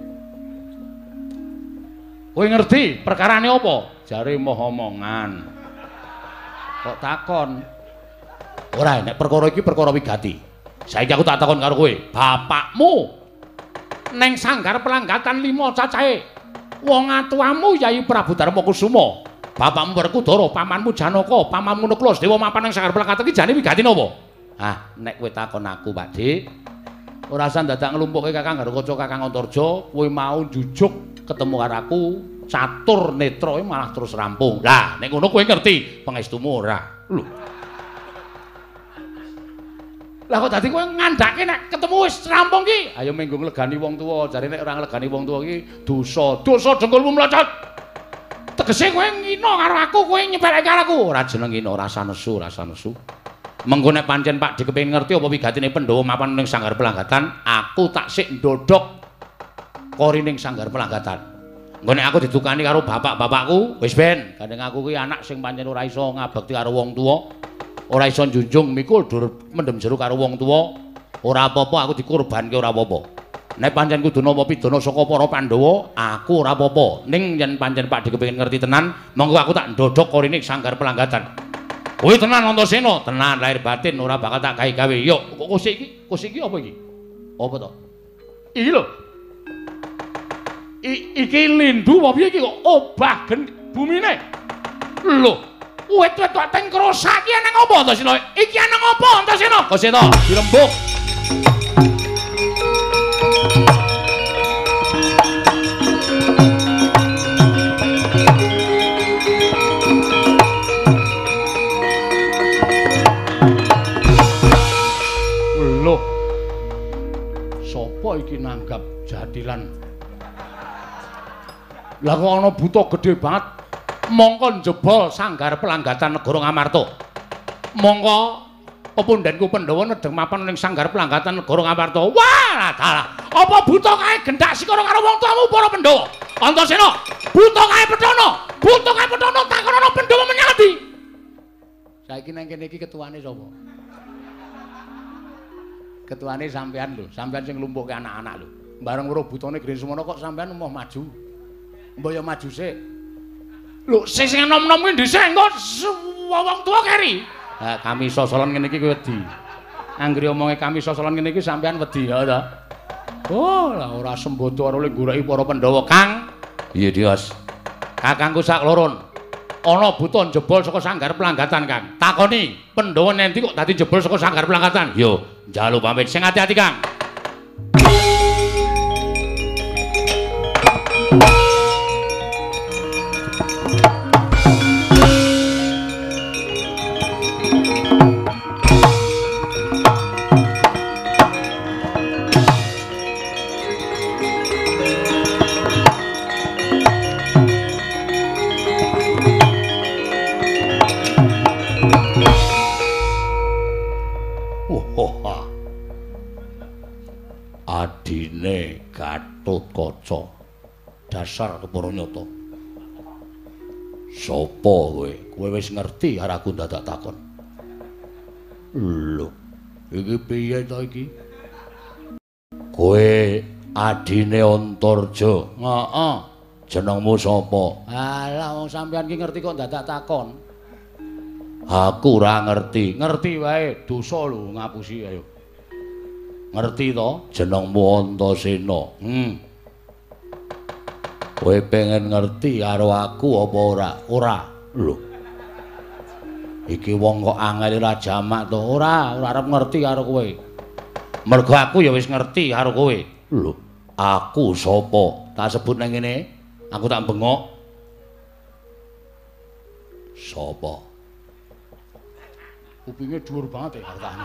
Kowe ngerti perkarane apa? Jare moh omongan. Kok takon? Ora nek perkara iki perkara wigati. Saiki aku tak takon karo kowe, bapakmu neng sanggar pelanggatan lima cacahe. Wong atuamu Yayi Prabu Darmakusuma, bapakmu Werkudara, pamanmu Janaka, pamanmu Nakula Dewa mapan neng sanggar pelanggatan iki jane wigati napa? Ah, nek kowe takon aku, Pak Dik, ora usah dadak nglumpukke Kakang Gatotkaca, Kakang Antarja, kowe mau jujuk ketemu karo aku, catur netra malah terus rampung. Lah, nek ngono kowe ngerti pangestumu ora? Lho. Lah kok dadi kowe ngandhake nek ketemu wis rampung ki? Ayo menggo nglegani wong tuwa. Jare nek ora nglegani wong tuwa ki dosa. Dosa dengkulmu mlocot. Tegese kowe ngina karo aku, kowe nyepeleke karo aku. Ora jeneng ngina, rasa nesu, rasa nesu. Mengko nek pancen Pak Dik kepengin ngerti apa wigatine Pandhawa mapan ning sanggar pelanggatan, aku tak sik ndodhok kori ning sanggar pelanggatan. Engko nek aku didukani karo bapak-bapakku, wis ben, gandeng aku ki anak sing pancen ora iso ngabekti karo wong tuwa. Ora iso njunjung mikul dur mendem jero karo wong tuwa, ora apa-apa aku dikurbanke ora apa-apa. Nek pancen kudu nampa pidana saka para Pandhawa, aku ora apa-apa. Ning yen pancen Pak Dik kepengin ngerti tenan, monggo aku tak ndodhok korine sanggar pelanggatan. Kowe tenan Antasena, tenan lahir batin ora bakal tak gawe-gawe. Yo, kok kosik iki? Kosik iki apa iki? Apa to? Iki lho. I, iki lindu apa piye iki kok obah gen bumine? Lho. Wet-wet kok teng krosak iki nang apa Antasena? Iki nang apa Antasena? Koseta, dirembuk. Lho. Sopo iki nanggap jadilan? Lah kok ana buta gedhe banget. Mongko njebol sanggar pelanggatan negara Ngamarta. Mongko pepundhenku Pandhawa nedeng mapan ning sanggar pelanggatan negara Ngamarta. Wah, dalah. Apa buta kae gendak sikara karo wong tuamu para Pandhawa? Antasena, buta kae Pedana. Buta kae Pedana takonono Pandhawa menyang ndi? Saiki nang kene iki ketuane sapa? Ketuane sampean lho, sampean sing nglumpukke anak-anak lho. Bareng weruh butane Gren Sumana kok sampean mau maju. Mbok ya maju sik. Lho, sing sing enom-enom kuwi dhisik engko wong tuwa keri. Ha, kami sosolan ngene iki kuwi wedi. Anggere omonge kami sosolan ngene iki sampean wedi ya ta. Oh, lah ora sembodo karo le goleki para Pandhawa, Kang. Iya, Dios. Kakangku sak loron. Ana buta jebol saka sanggar pelanggatan, Kang. Takoni, Pandhawa nendi kok dadi jebol saka sanggar pelanggatan? Yo, njaluk pamit. Sing ati-ati, Kang. Adine Gatotkaca dasar Keparanyata. Sapa kowe? Kowe wis ngerti arep aku dadak takon. Lho, iki piye to iki? Kowe adine Antarja. Heeh. Jenengmu sapa? Alah wong sampeyan ki ngerti kok dadak takon. Aku ora ngerti. Ngerti wae, dosa lho ngapusi ayo. Ngerti to? Jenengmu Antasena. Hmm. Kowe pengen ngerti karo aku apa ora? Ora. Lho. Iki wong kok angel ora jamak to. Ora, ora arep ngerti karo kowe. Mergo aku ya wis ngerti karo kowe. Lho, aku sapa? Tak sebut nang ngene. Aku tak bengok. Sapa? Kupinge dhuwur banget ya katane.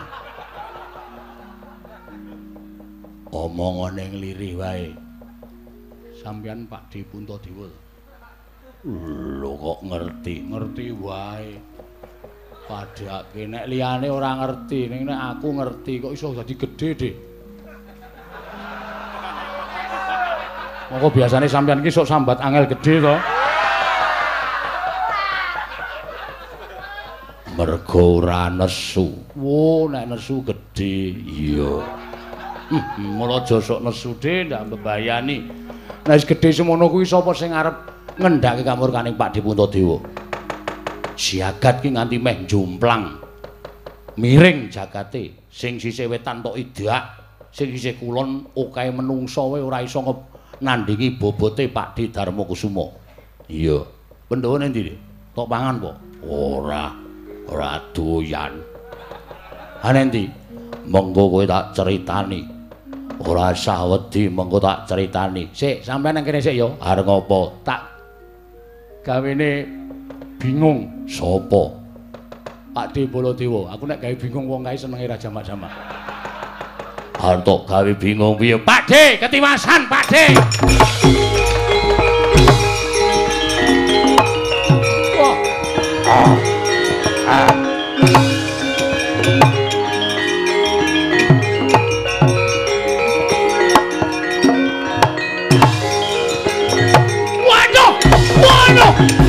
Omongane nglirih wae. Sampeyan Pak D Puntadewa. Lho kok ngerti? Ngerti wae. Padake nek liyane ora ngerti, ning nek aku ngerti kok iso dadi gedhe, Dik. Monggo biasane sampeyan ki sok sambat angel gedhe to. Mergo ora nesu. Wo nek nesu gedhe, iya. Hmm, mula aja sok nesu Dik, ndak mbebayani. Nek wis gedhe semono kuwi sapa sing arep ngendhake kamurkaning Pak D Puntadewa? Jagat ki nganti meh jomplang. Miring jagate, sing sisih wetan tok idak, sing sisih kulon okahe menungsa wae ora iso nandhingi bobote Pak D Darmakusuma. Iya. Pandhawa endi, Dik? Tok pangan po? Ora. Ora doyan. Ana endi? Monggo kowe tak critani. Ora usah wedi, monggo tak critani. Sik, sampeyan nang kene sik ya. Arep ngopo? Tak gawene bingung. Sapa? Pak D Baladewa. Aku nek gawe bingung wong kae senenge ra jamak-jamak. Antuk gawe bingung piye? Pak D, ketiwasan Pak D. Wah. Ah. Ah. Waduh! Waduh!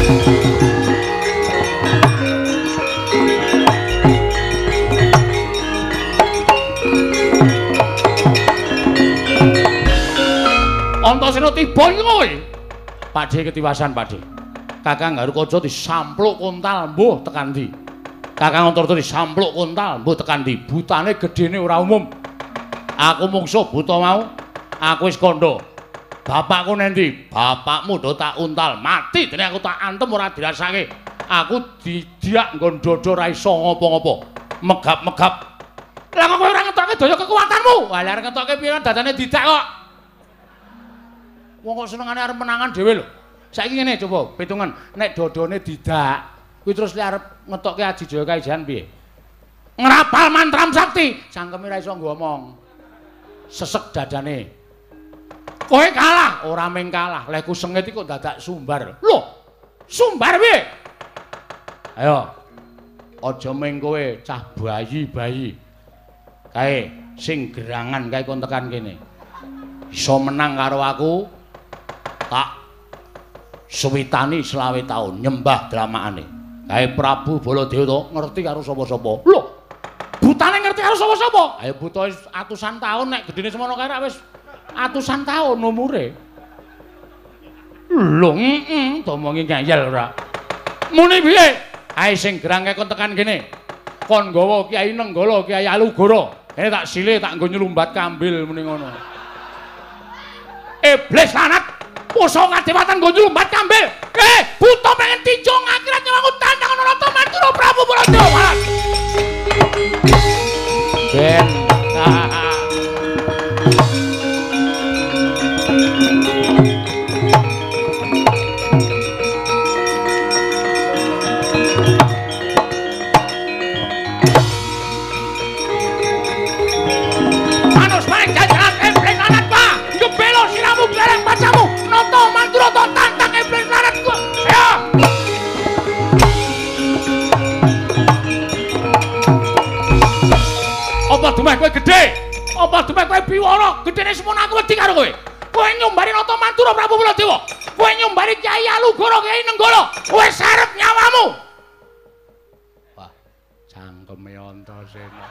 Antasena tiba kowe. Pak D ketiwasan, Pak D. Kakang Garukaca disampluk kontal mbuh tekan ndi? Kakang Antarja disampluk kontal mbuh tekan ndi? Butane gedene ora umum. Aku mungsuh buta mau. Aku wis kandha. Bapakku nendi? Bapakmu do tak untal mati dene aku tak antem ora dirasake. Aku didiak nggon dodo ra iso ngopo-ngopo. Megap-megap. Lah kok kowe ora ngetokke daya kekuatanmu? Lah arep ngetokke piye dadane didak kok. Wong kok senengane arep menangan dhewe lho. Saiki ngene coba pitungan nek dodone didak kuwi terus arep ngetokke Aji Jaya Kaijan piye? Ngrapal mantram sakti. Cangkeme ra iso ngomong. Sesek dadane. Kowe kalah, ora mung kalah. Leh ku sengit iki kok dadak sumbar. Lho, sumbar piye? Ayo. Aja mung kowe cah bayi-bayi. Kae sing gerangan kae kon tekan kene. Iso menang karo aku. Tak suwitani selawe taun nyembah dramaane. Kae Prabu Baladewa to ngerti karo sapa-sapa. Lho, butane ngerti karo sapa-sapa? Ayo buta atusan taun nek gedene semono kae wis atusan taun umure. Lho, heeh, domongi ngayal ora. Muni piye? Ae sing gerang kae kon tekan kene. kon nggawa Kyai Nenggala, Kyai Alugara. Eh tak sile tak nggo nyelumbat kambil muni ngono. Iblis lanat, musuh kadewatan nggo nyelumbat kambil. Eh, buta pengen tinjo akhirat nyawaku tandang Narata Mantura Prabu Baladewa. Ben. Bacamu Nata Mantura to tantang iblis larat gua. Ya. Apa dumeh kowe gedhe? Apa dumeh kowe biwara? Gedene semono aku wedi karo kowe. Kowe nyumbari Nata Mantura Prabu Baladewa. Kowe nyumbari Kyai Alugara, Kyai Nenggala. Kowe sarep nyawamu. Wah, cangkeme Antasena.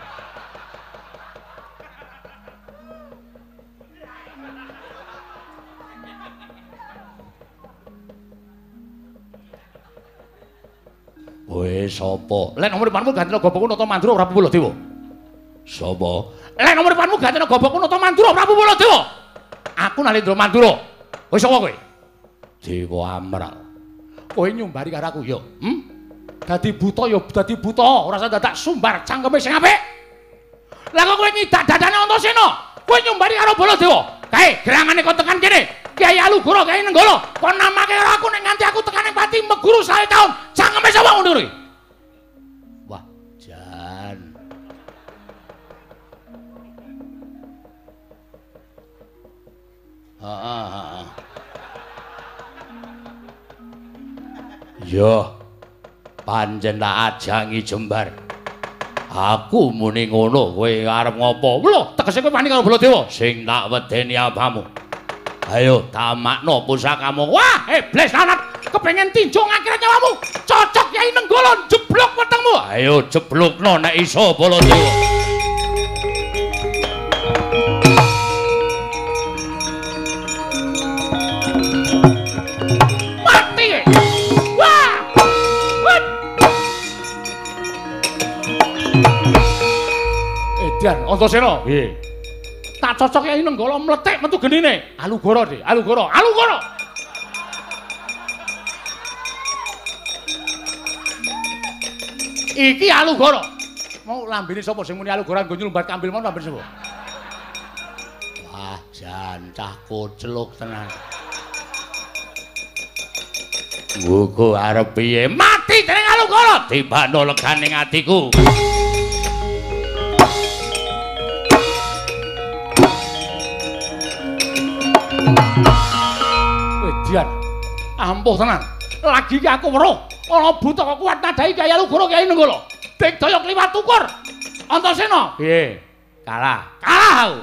Kowe sapa? Lek nomor panmu gantena gobokku Nata Mantura Prabu Baladewa. Sapa? Lek nomor panmu gantena gobokku Nata Mantura Prabu Baladewa. Aku Nalendra Mantura. Kowe sapa kowe? Dewa Amral. Kowe nyumbari karo aku ya? Hm? Dadi buta ya dadi buta, ora usah dadak sumbar cangkeme sing apik. Lah kok kowe nyidak dadane Antasena? Kowe nyumbari karo Baladewa. Kae, gerangane kok tekan kene. Kyai Alugara, Kyai Nenggala, kon namake karo aku nek nganti aku tekan ning pati meguru sae taun. Cangkeme sapa ngono kuwi? Wah, jan. Heeh, heeh. Yo. Pancen tak ajangi jembar. Aku muni ngono, kowe arep ngopo? Lho, tegese kowe wani karo Baladewa. Sing tak wedeni apamu. Ayo tamakno pusakamu. Wah, iblis lanat, kepengen tinjo ngakhirat nyawamu. Cocok Kyai Nenggala jeblok wetengmu. Ayo jeblokno nek iso Baladewa. Mati. Wah. Edian Antasena. Nggih. Tak cocok Kyai Nenggala mletek metu genine. Alugara, Dik. Alugara. Alugara. Iki Alugara. Mau lambene sapa sing muni Alugara nggo nyulumbat kambil mon lambene sapa? Wah, jan cah kocluk tenan. Nggo arep piye? Mati dening Alugara. Tibano legane atiku. Wedian, ampuh tenan. Lagi iki aku weruh ana buta kok kuat nadai Kyai Alugara, Kyai Nenggala. Digdaya kliwat ukur. Antasena, piye? Kalah. Kalah aku.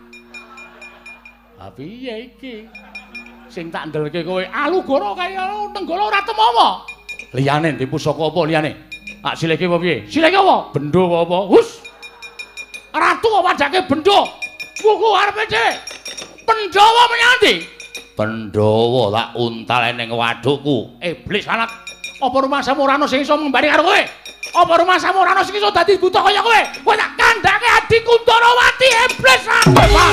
Ha piye iki? Sing tak ndelke kowe Alugara Kyai Nenggala ora temowo. Liyane ndi pusaka apa liyane? Tak sileke apa piye? Sileke apa? Bendha apa? Hus. Ratu kok padake bendha. Wuku arepe dhek. Pandhawa menyang ndi? Pandhawa tak untal ning wadukku. Iblis anak. Apa rumasamu ora ana sing iso ngembari karo kowe? Apa rumasamu ora ana sing iso dadi buta kaya kowe? Kowe tak kandhake adiku Ndarawati iblis aku.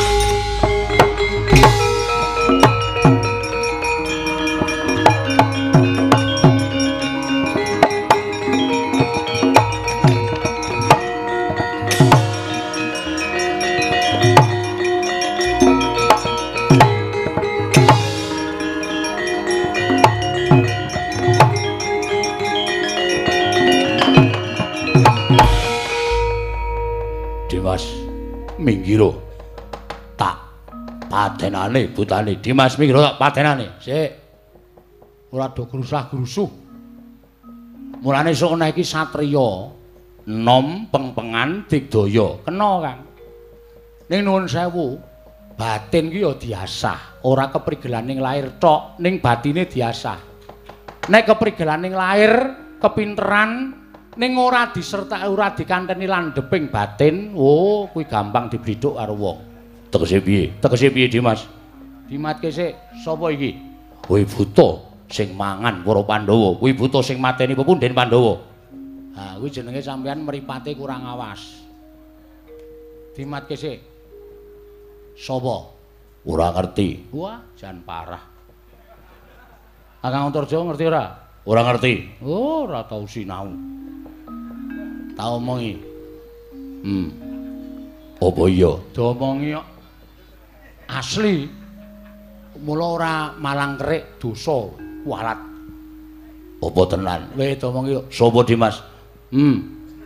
Dimas Minggiro tak patenane butane. Dimas Minggiro tak patenane. Sik. Ora do grusah-grusuh. Mulane sok ana iki satriya nom pengpengan digdaya. Kena, Kang. Ning nuwun sewu, batin ki ya diasah, ora keprigelaning lair tok, ning batine diasah. Nek keprigelaning lair, kepinteran ning ora disertake ora dikanteni landheping batin, oh kuwi gampang dibridhuk karo wong. Tegese piye? Tegese piye, Dimas? Dimatke sik, sapa iki? Kuwi buta sing mangan para Pandhawa, kuwi buta sing mateni pepunden Pandhawa. Ha kuwi jenenge sampean mripate kurang awas. Dimatke sik. Sapa? Ora ngerti. Wah, jan parah. Kakang Antarja ngerti ora? Ora ngerti. Oh, ora tau sinau. Tak omongi. Hmm. Apa iya? Diomongi kok. Asli. Mula ora malang kerik dosa walat. Apa tenan? Weh diomongi kok. Sapa Dimas? Hmm.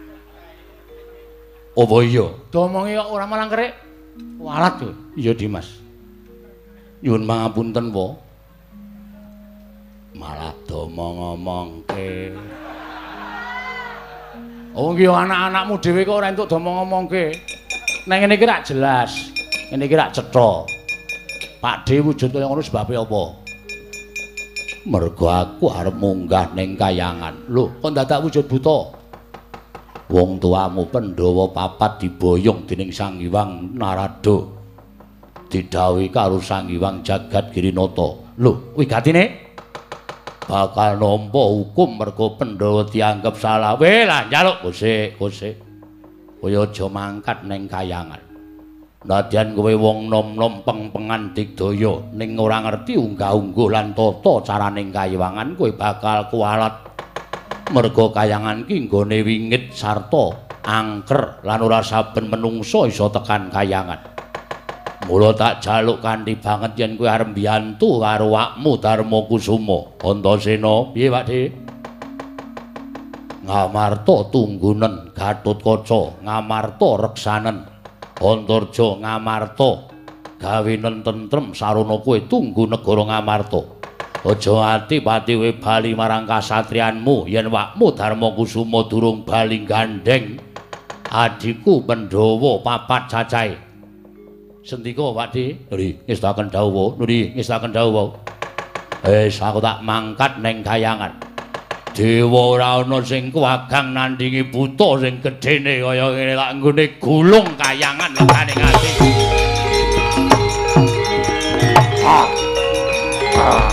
Apa iya? Diomongi kok ora malang kerik walat kok. Iya Dimas. Nyuwun pangapunten po. Malah domong-ngomongke. Oh nggih anak-anakmu dhewe kok ora entuk domong-ngomongke. Nang ngene iki rak jelas. Ngene iki rak cetha. Pakdhe wujud kaya ngono sebabe apa? Mergo aku arep munggah ning kayangan. Lho, kok dadak wujud buta? Wong tuamu Pandhawa papat diboyong dening Sang Hyang Narada. Didhawuhi karo Sang Hyang Jagadgirinata. Lho, kuwi gatine bakal nampa hukum mergo Pandhawa dianggep salah. Weh lah njaluk kosik, kosik. Kowe aja mangkat ning kayangan. Nadyan kowe wong nom-nom peng-pengan digdaya ning ora ngerti unggah-ungguh lan tata caraning kayiwangan kowe bakal kualat. Merga kayangan ki nggone wingit sarta angker lan ora saben menungsa isa tekan kayangan. Mula tak jaluk kanthi banget yen kowe arep mbiyantu karo wakmu Darma Kusuma. Antasena, piye Pakde? Ngamarta tunggunen Gatotkaca, ngamarta reksanen. Antarja ngamarta gawenen tentrem sarana kowe tunggu negara ngamarta. Aja ati pati kowe bali marang kasatriyanmu yen wakmu Darma Kusuma durung bali gandeng adhiku Pandhawa papat cacahe. Sendika Pakde, nuri ngestaken dawuh, nuri ngestaken dawuh. Wis aku tak mangkat ning kayangan. Dewa ora ana sing kuwagang nandingi buta sing gedene kaya ngene tak nggone gulung kayangan ning ati. Ah. Ah.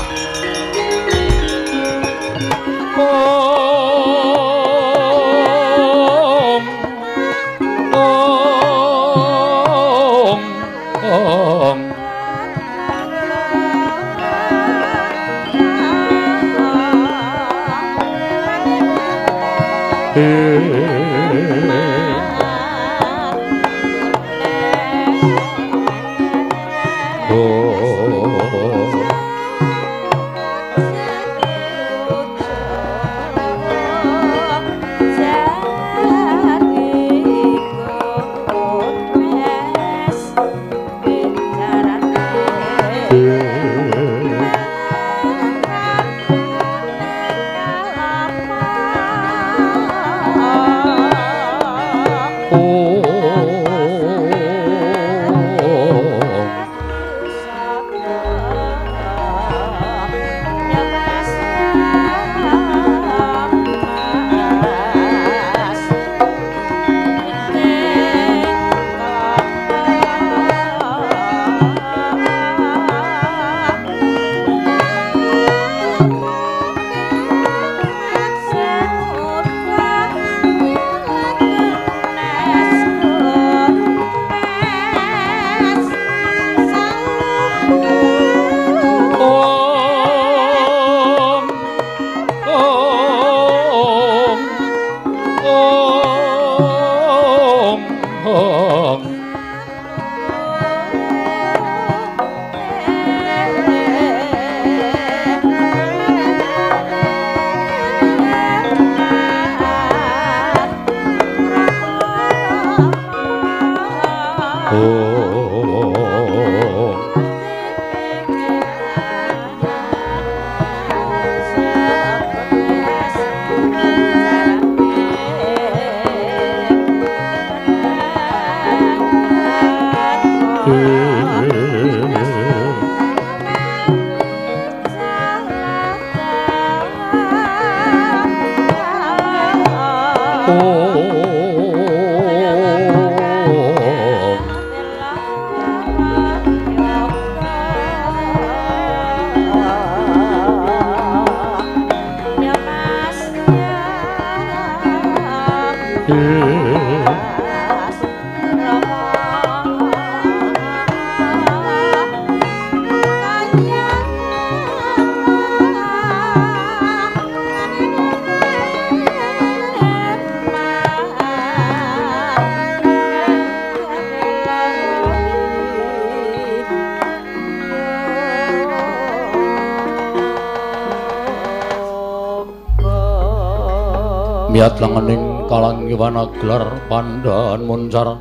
Miat langening kalanggiwana gelar pandhan muncar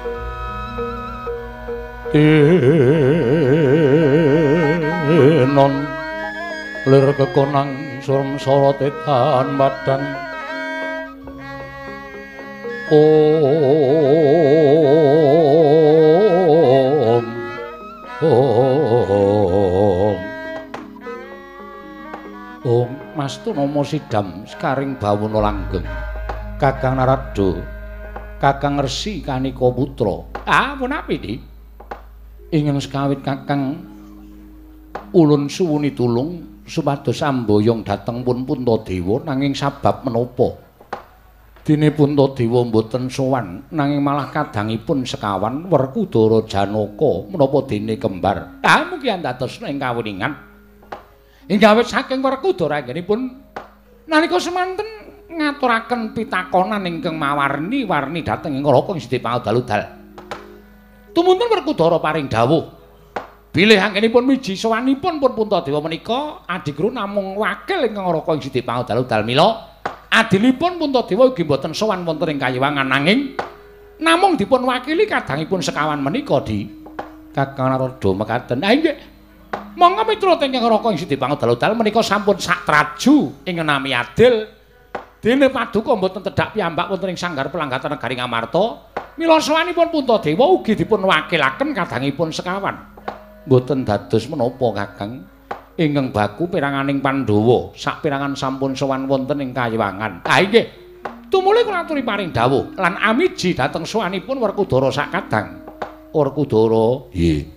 tinon lir kekonang surem sorotetan badan om om om Mastu Nomo Sidam sekaring bawuna langgeng Kakang Narada Kakang Resi Kanika Putra ah punapi di ingin sekawit Kakang ulun suwuni tulung supados samboyong dhateng pun Puntadewa nanging sabab menapa dene Puntadewa mboten sowan nanging malah kadangipun sekawan Werkudara Janaka menapa dene kembar ah mugi andados ing kawuningan hingga awit saking Werkudara anggenipun nalika semanten ngaturaken pitakonan ingkang mawarni-warni dhateng ing Raka ing Siti Pangodal-udal. Tumuntun Werkudara paring dawuh bilih anggenipun miji sowanipun pun Puntadewa menika adiguru namung wakil ingkang Raka ing Siti Pangodal-udal mila adilipun Puntadewa ugi boten sowan wonten ing Kayiwangan nanging namung dipun wakili kadangipun sekawan menika di Kakang Narada mekaten. Ah nggih monggo miturut ingkang Raka ing Siti Pangodal-udal menika sampun sak traju ing nami adil dene paduka mboten tedhak piyambak wonten ing sanggar Pelanggatan Negari Ngamarta mila sawanipun Puntadewa ugi dipun wakilaken kadangipun sekawan mboten dados menapa Kakang ingkang baku piranganing Pandhawa sak pirangan sampun sowan wonten ing Kayiwangan ah nggih tumuli kula aturi paring dawuh lan amiji dhateng sawanipun Werkudara sak kadang Werkudara nggih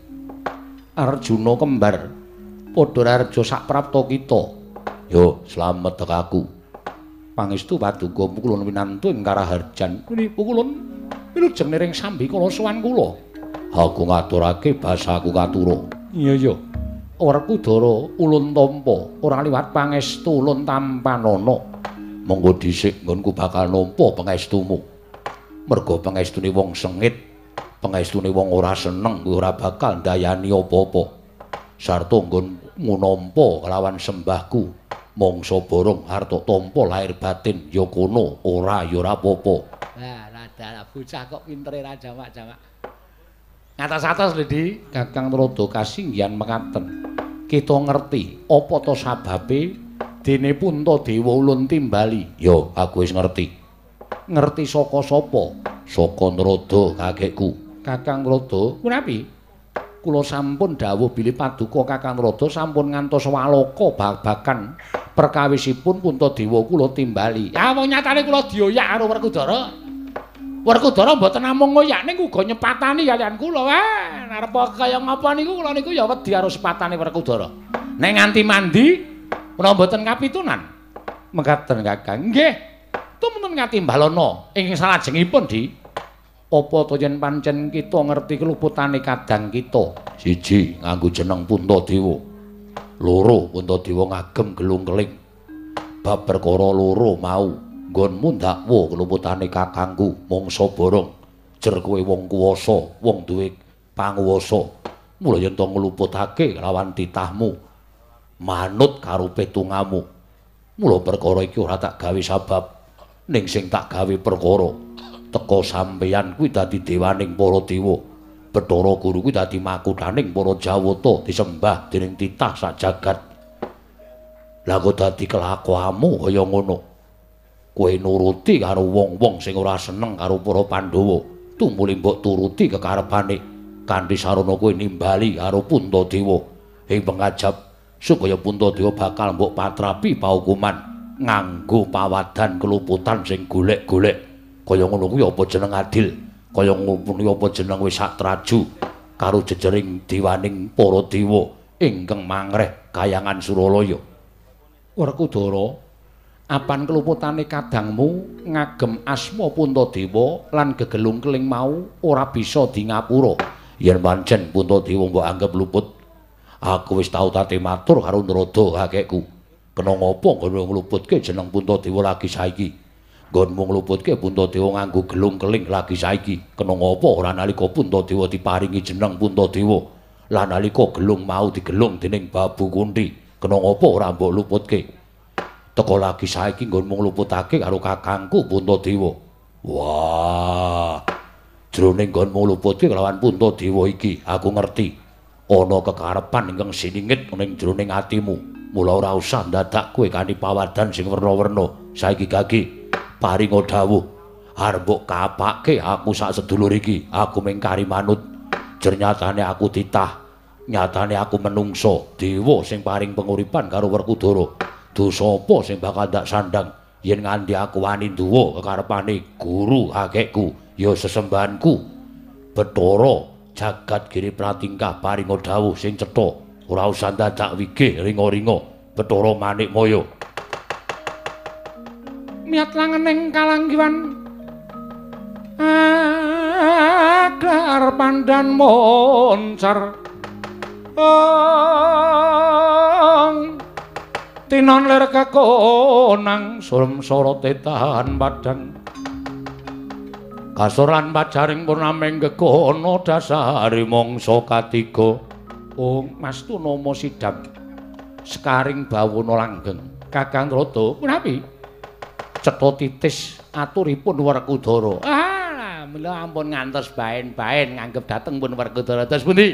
Arjuna kembar padha raja sak prapta kita yo slamet tekaku pangestu paduka pukulun winantu ing Karaharjan muni pukulun wilujeng niring sambi kala sowan kula aku ngaturake basaku katura iya iya Werkudara ulun tampa ora liwat pangestu ulun tampanana monggo dhisik nggonku bakal nampa pangestumu merga pangestune wong sengit pangestune wong ora seneng kuwi ora bakal ndayani apa-apa sarta nggon ngunampa kelawan sembahku mangsa borong harta tampa lahir batin ya kono ora ya ora apa-apa lah rada bocah kok pintere ra jamak-jamak ngatas-atas lho Di Kakang Narada kasinggihan mekaten kita ngerti apa to sababe dene Puntadewa ulun timbali ya aku wis ngerti ngerti saka sapa saka Narada kakekku Kakang Narada punapi kula sampun dawuh bilih paduka Kakang Narada sampun ngantos waloka babagan perkawisipun Puntadewa kula timbali ya wong nyatane kula dioyak karo Werkudara Werkudara mboten namung ngoyak niku uga nyepatani kalian kula wah arep kaya ngapa niku kula niku ya wedi karo sepatane Werkudara nek nganti mandi kula mboten kapitunan mekaten Kakang nggih tumunten ngatimbalana ing salajengipun Di apa to yen pancen kita ngerti keluputane kadang kita siji nganggo jeneng Puntadewa loro Puntadewa ngagem gelung keling bab perkara loro mau nggonmu ndakwa keluputane kakangku mangsa borong jer kowe wong kuwasa wong duwe panguwasa mula yen to ngluputake lawan titahmu manut karo petungamu mula perkara iki ora tak gawe sabab ning sing tak gawe perkara teka sampeyan kuwi dadi dewaning para dewa Bathara Guru kuwi dadi makuthaning para Jawata disembah dening titah sak jagat lha kok dadi kelakuanmu kaya ngono kowe nuruti karo wong-wong sing ora seneng karo para Pandhawa tumuli mbok turuti kekarepane kanthi sarana kowe nimbali karo Puntadewa ing pengajap supaya Puntadewa bakal mbok patrapi paukuman nganggo pawadan keluputan sing golek-golek kaya ngono kuwi apa jeneng adil kaya ngono apa jeneng wis sak traju karo jejering dewaning para dewa ingkang mangreh Kayangan Suralaya Werkudara Apan keluputane kadangmu ngagem asma Puntadewa lan gegelung keling mau ora bisa di ngapura. Yen pancen Puntadewa mbok anggap luput, aku wis tau tate matur karo Narada kakekku. Kena ngopo nggonmu ngluputke jeneng Puntadewa lagi saiki? Nggonmu ngluputke Puntadewa nganggo gelung keling lagi saiki. Kena ngopo ora nalika Puntadewa diparingi jeneng Puntadewa lan nalika gelung mau digelung dening Babu Kunthi. Kena ngopo ora mbok luputke? Teka lagi saiki nggonmu ngluputake karo kakangku Puntadewa. Wah. Jroning nggonmu ngluputke kelawan Puntadewa iki, aku ngerti ana kekarepan ingkang siningit ning jroning atimu. Mula ora usah dadak kowe kanthi pawadan sing werna-werna. Saiki gage paringa dawuh arep mbok kapake aku sak sedulur iki. Aku mengkari manut. Jer nyatane aku titah. Nyatane aku menungso, dewa sing paring penguripan karo Werkudara. Dosa apa sing bakal ndak sandang yen nganti aku wani nduwa kekarepane guru kakekku ya sesembahanku Bathara Jagat Giri Pratingkah paringa dawuh sing cetha ora usah dadak wigih ringa-ringa Bathara Manikmaya miat langening kalanggiwan agar pandan moncar ong tinon lir kekonang surem sorote tahan badan kasoran pajaring purnaming gegono dasari mangsa katiga ong Mastunama Sidam sekaring bawana langgeng Kakang Rada punapi cetha titis aturipun Werkudara ah mila ampun ngantos baen-baen nganggep dateng pun Werkudara terus pundi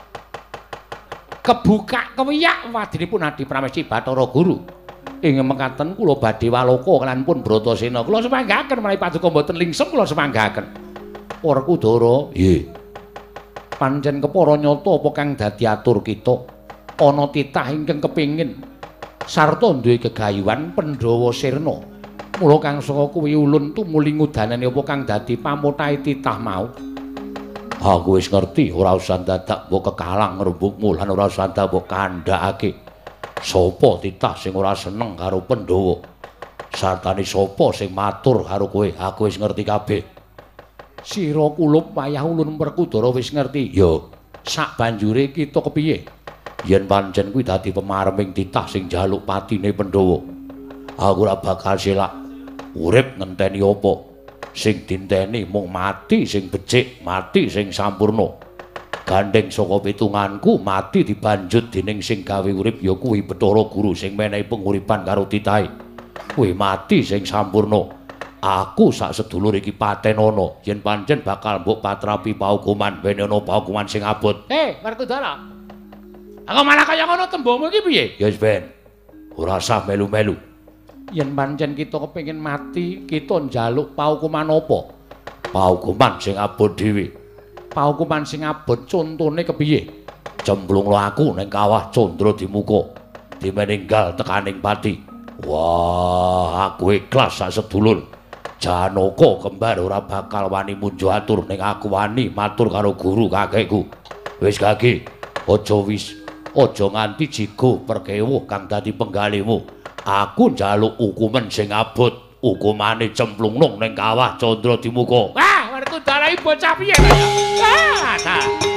kebuka kewiyak wadinipun Adi Pramesti Bathara Guru ing mekaten kula badhe waloka lan pun Bratasena kula semanggaken menawi paduka mboten lingsem kula semanggaken Werkudara nggih pancen kepara nyata apa kang dadi atur kita ana titah ingkang kepingin sarta duwe gegayuhan Pandhawa Sirna mula kang saka kuwi ulun tumuli ngudanane apa kang dadi pamutahe titah mau. Aku wis ngerti ora usah dadak mbok kekalang ngrembugmu lan ora usah dadak mbok kandhakake. Sapa titah sing ora seneng karo Pandhawa? Sartane sapa sing matur karo kowe? Aku wis ngerti kabeh. Sira kulup wayah ulun Werkudara wis ngerti. Ya, sak banjure kita kepiye? Yen pancen kuwi dadi pemarming titah sing njaluk patine Pandhawa. Aku ora bakal selak urip ngenteni apa. Sing dinteni mung mati sing becik, mati sing sampurna. Gandeng saka pitunganku mati dibanjut dening sing gawe urip ya kuwi Bathara Guru sing menehi penguripan karo titahe. Kuwi mati sing sampurna. Aku sak sedulur iki patenana yen pancen bakal mbok patrapi paukuman wenana paukuman sing abot. Heh, Werkudara. Aku malah kaya ngono tembungmu iki piye? Ya wis ben. Ora usah melu-melu. Yen pancen kita kepengin mati, kita njaluk paukuman apa? Paukuman sing abot dhewe. Paukuman sing abot contone kepiye? Cemplungno aku ning kawah Candra Dimuka. Dimeninggal tekaning pati. Wah, aku ikhlas sak sedulur. Janaka kembar ora bakal wani munjo atur ning aku wani matur karo guru kakekku. Wis gage, aja wis aja nganti jigo perkewuh kang dadi penggalihmu. Aku njaluk hukuman sing abot, hukumane cemplungno ning kawah Candra Dimuka. Wah, Werkudara iki bocah piye to ya? Ah, ta.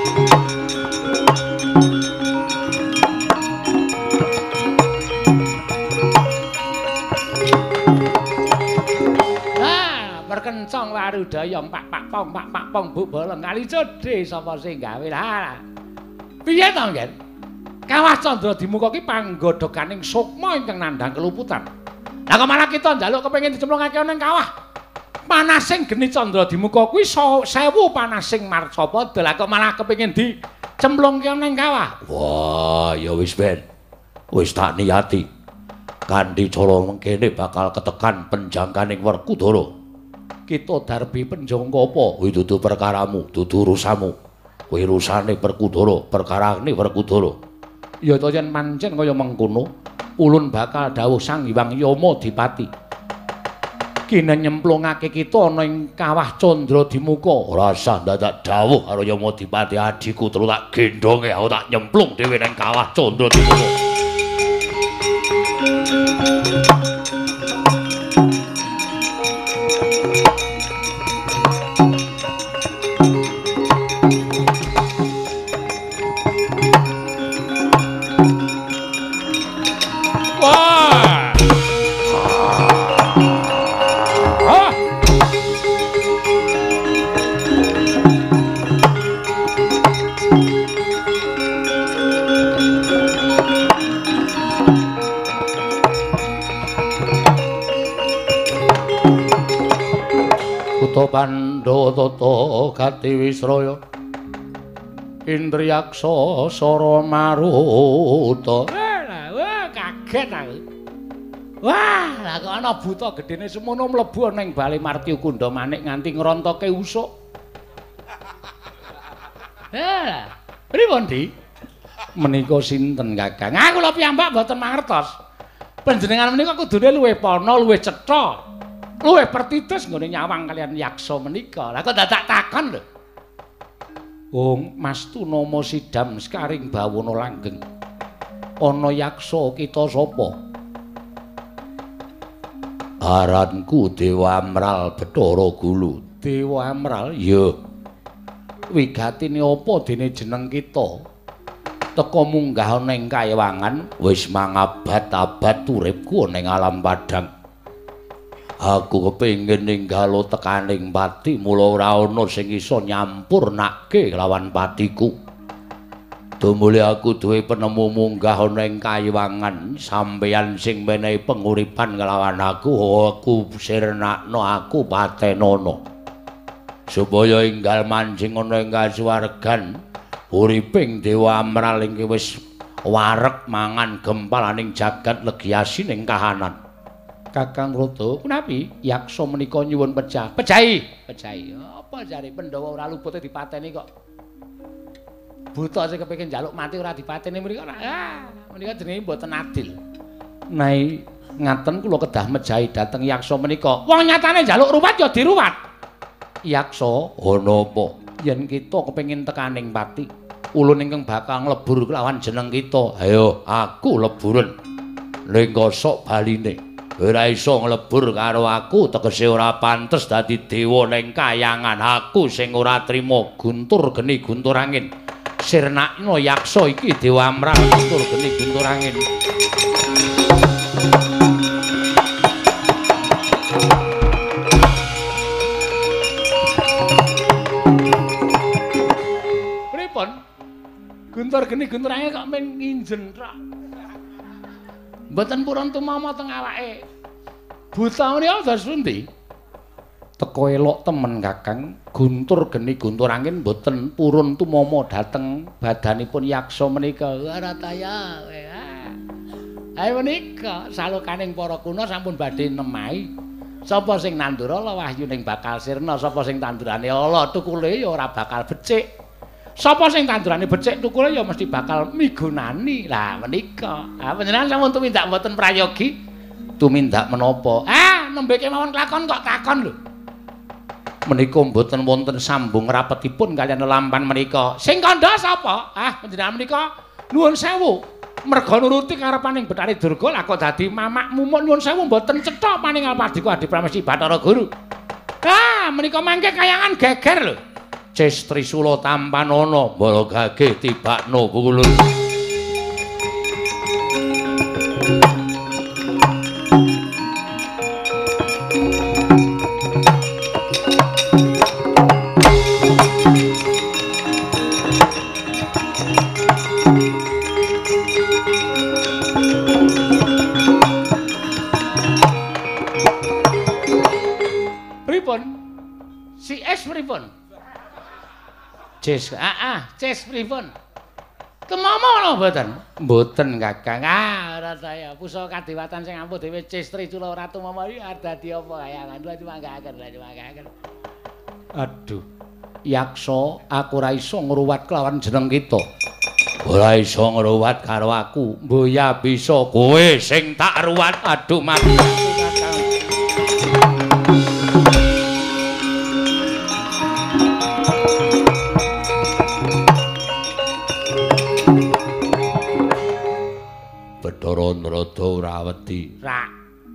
Ah, perkencong warudaya pak pak pong pak pak pong bu bolong kali cedhe sapa sing gawe lah. Piye to, Ngen? Kawah Candra Dimuka ki panggodhoganing sukma ingkang nandhang keluputan. Lah kok malah kita njaluk kepengin dicemplungake ning kawah. Panasing geni Candra Dimuka kuwi sewu panasing marcapada. Lah kok malah kepengin dicemplungke ning kawah. Wah, ya wis ben. Wis tak niyati. Kanthi cara mengkene bakal ketekan penjangkaning Werkudara. Kita darbi penjangka apa? Kuwi dudu perkaramu, dudu urusanmu. Kuwi urusane Werkudara, perkarane Werkudara. Ya to yen pancen kaya mengkono, ulun bakal dawuh Sang Hyang Yama Dipati. Kene nyemplungake kita ana ing kawah Candra Dimuka. Ora usah dadak dawuh karo Yama Dipati adiku terus tak gendonge aku tak nyemplung dhewe ning kawah Candra Dimuka. Kutha Pandhawa tata Gati Wisraya Indriyaksa Sara Maruta. Wah, kaget aku. Wah, lah kok ana buta gedene semono mlebu ning Bale Marti Kunda Manik nganti ngrontoke usuk. Eh, pripun, Di? Menika sinten, Kakang? Aku lho piyambak mboten mangertos. Panjenengan menika kudune luwih pana, luwih cetha, luwih pertitis nggone nyawang kalian yaksa menika. Lah kok dadak takon lho. Wong Mastu nama Sidam Skaring Bawana Langgeng. Ana yaksa kita sapa? Aranku Dewa Amral Bathara Gulu. Dewa Amral? Ya. Wigatine apa dene jeneng kita? Teka munggah ning kaewangan wis mangabad-abad uripku ning alam padang. Aku kepengin ninggalo tekaning pati mula ora ana sing iso nyampurnakke lawan patiku. Dumule aku duwe penemu munggah ning kaewangan sampeyan sing menehi penguripan kelawan aku, aku sirnakno aku patenono. Supaya enggal mancing ana ing kasuwargan uriping Dewa Amral iki wis wareg mangan gempalaning jagat legiasi ning kahanan. Kakang Rada, punapi yaksa menika nyuwun pejah. Pejahi, pejahi. Apa jare Pandhawa ora lupute dipateni kok. Buta sing kepengin njaluk mati ora dipateni mriko. Ah, menika jenenge mboten adil. Nai ngaten kula kedah mejahi dhateng yaksa menika. Wong nyatane njaluk ruwat ya diruwat. Yaksa, ana apa? Yen kita kepengin tekaning pati, ulun ingkang bakal nglebur kelawan jeneng kita. Ayo, aku leburen. Ning kosok baline. Ora iso nglebur karo aku tegese ora pantes dadi dewa ning kayangan. Aku sing ora trima guntur geni guntur angin. Sirnakno yaksa iki Dewa Amral guntur geni guntur angin. Pripun? Guntur geni guntur angin kok men nginjen tok. Mboten purun tumama teng awake. Buta menika dados pundi? Teko elok temen Kakang, guntur geni guntur angin mboten purun tumama dhateng badanipun yaksa menika. Arataya. Ayo menika salukaning para kuna sampun badhe nemahi. Sapa sing nandura la wahyu ning bakal sirna, sapa sing tandurane ala tukule ya ora bakal becik. Sapa sing tandurane becik tukule ya mesti bakal migunani. Lah menika. Ah panjenengan sampun tumindak mboten prayogi. Tumindak menapa? Ah, nembe kemawon kelakon kok takon lho. Menika mboten wonten sambung rapetipun kaliyan lelampan menika. Sing kandha sapa? Ah panjenengan menika nuwun sewu. Merga nuruti karepaning Bathari Durga lah kok dadi mamak mumuk nuwun sewu mboten cetha paningal padiku Adi Pramesti Bathara Guru. Ah, menika mangke kayangan geger lho. Cis Trisula tampanana bala gagih tibakno pulun. Pripun? Si es pripun? Cis, ah ah, cis pripun? Kemama lho mboten? Mboten Kakang. Ah, ora saya. Pusaka kadewatan sing ampuh dhewe cis Trisula Ratu Mama iki dadi apa kayangan? Lha dimanggaken, lha dimanggaken. Aduh. Yaksa, aku ora iso ngruwat kelawan jeneng kita. Ora iso ngruwat karo aku. Mboya bisa kowe sing tak ruwat. Aduh mati aku Kakang. Bathara Nrada ora wedi. Ra.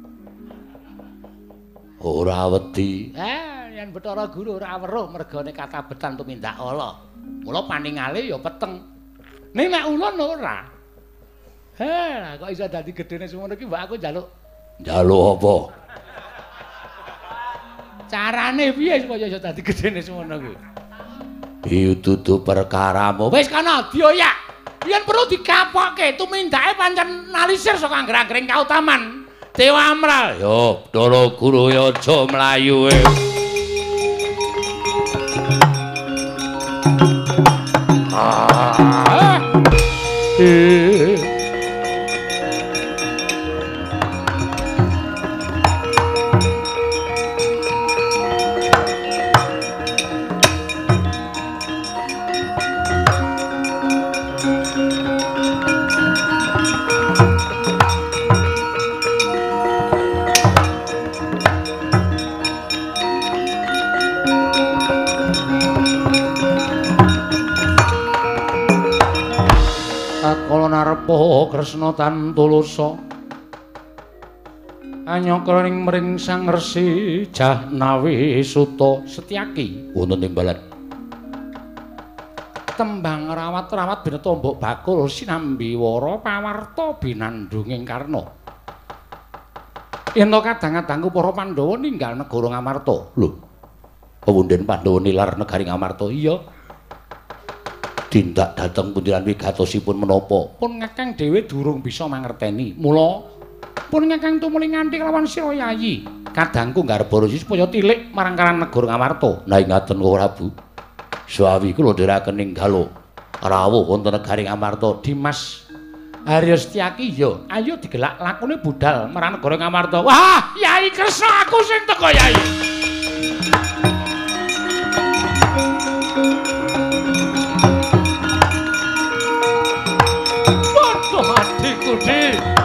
Ora wedi. Eh, yen Bathara Guru ora weruh mergane katabetan tumindak ala. Mula paningale ya peteng. Ning nek ulun ora. Heh, kok iso dadi gedene semono iki mbak aku njaluk. Njaluk apa? Carane piye supaya iso dadi gedene semono kuwi? Iku dudu perkaramu. Wis kana dioyak. Yen perlu dikapokke tumindake pancen nalisir saka angger-anggering kautaman Dewa Amral. Yo, Bathara Guru ya aja mlayu. tatkala narpa Kresna tan tulasa anyokroning mring Sang Resi Jahnawi Suta Setyaki wonten timbalan tembang rawat-rawat bineta mbok bakul sinambi wara pawarta binandunging Karna yen to kadang-kadangku para Pandhawa ninggal negara Ngamarta lho pawunden Pandhawa nilar negari Ngamarta iya tindak dhateng pundiran wigatosipun menapa pun Kakang dhewe durung bisa mangerteni mula pun Kakang tumuli nganti lawan sira Yayi kadangku ngarep borosi supaya tilik marang karan negara Ngamarta nah ngaten kula Prabu sawi kula ndherekaken ninggalo rawuh wonten negari Ngamarta Dimas Harya Setyaki ya ayo digelak lakune budal marang negara Ngamarta wah Yai Kresna aku sing teko Yai Waduh adikku di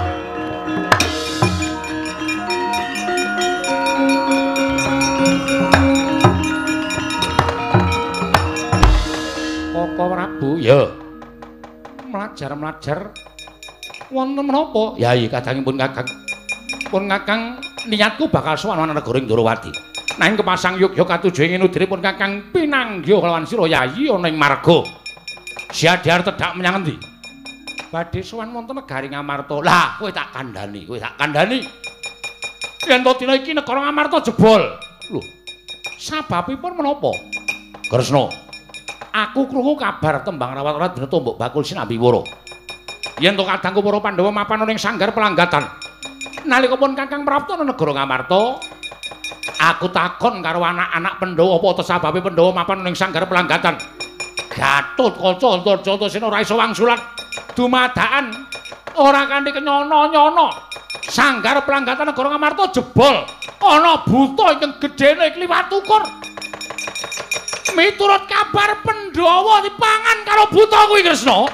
Koko Prabu ya melajar-melajar wonten menapa Yai kadangipun Kakang pun Kakang niatku bakal sowan ana negara Ndrawati nanging kepasang Yogya katujuh ing nudiripun Kakang pinanggih kelawan sira Yayi ana ing marga siadhar tedhak menyang endi badhe sowan wonten negari Ngamarta lah kowe tak kandhani kowe tak kandhani yen to dina iki negara Ngamarta jebol lho sababipun menapa Kresna aku krungu kabar tembang rawat-rawat bineta mbok bakul sinambi wara yen to kadangku para Pandhawa mapan ning sanggar pelanggatan nalika pun Kakang prapta ana negara Ngamarta aku takon karo anak-anak Pandhawa apa te sababe Pandhawa mapan ning sanggar pelanggatan Gatotkaca Antarjatosena ora iso wangsulan dumadakan ora kanthi kenyono-nyono sanggar pelanggatan negara Ngamarta jebol ana buta ingkang gedhene kliwat ukur miturut kabar Pandhawa dipangan karo buta kuwi Kresna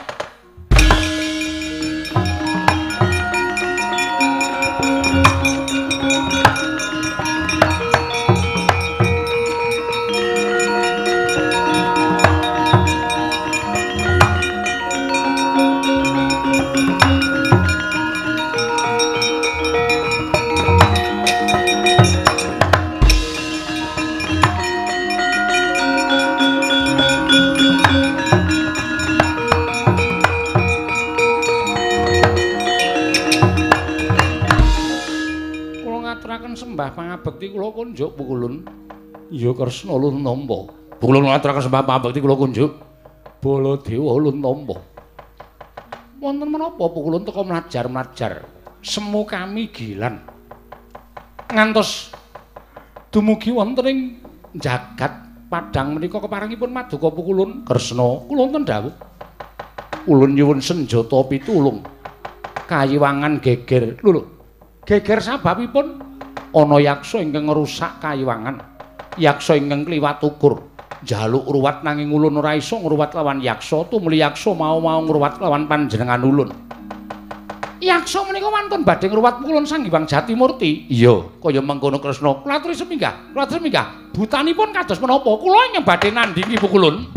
sembah pangabekti kula kunjuk pukulun ya Kresna ulun nampa pukulun ngaturaken sembah pangabekti kula kunjuk Baladewa ulun nampa wonten menapa pukulun teka mlajar-mlajar semu kami gilan ngantos dumugi wonten ing jagat padang menika keparengipun maduka pukulun Kresna kula wonten dawuh ulun nyuwun senjata pitulung kayiwangan geger lho lho geger sababipun ana yaksa ingkang ngrusak kayiwangan yaksa ingkang kliwat ukur njaluk ruwat nanging ulun ora iso ngruwat lawan yaksa tumuli yaksa mau-mau ngruwat lawan panjenengan ulun yaksa menika wonten badhe ngruwat ulun Sang Hyang Jatimurti iya kaya mengkono Kresna kula aturi seminggah kula aturi seminggah butanipun kados menapa kula ingkang badhe nandhingi pukulun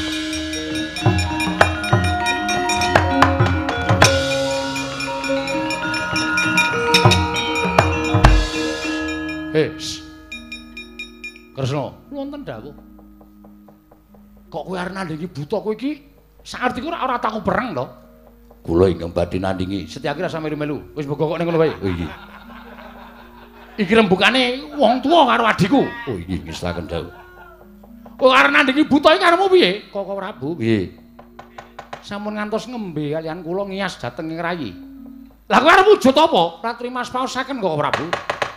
Eh, Kresna, wonten dawuh. Kok kowe arep nandhingi buta kowe iki? Saartiku ora ora taku perang to. Kula ingkang badhe nandhingi. Setyaki rasa melu-melu. Wis mbok kok ning ngono wae. Oh iki. Iki rembukane wong tuwa karo adiku. Oh iki ngestaken dawuh. Kok arep nandhingi buta iki karemu piye? Kok Prabu piye? Sampun ngantos ngembe kalian kula ngiyas dhateng ing rayi. Lah kowe arep wujud apa? Ratri Mas paosaken kok Prabu.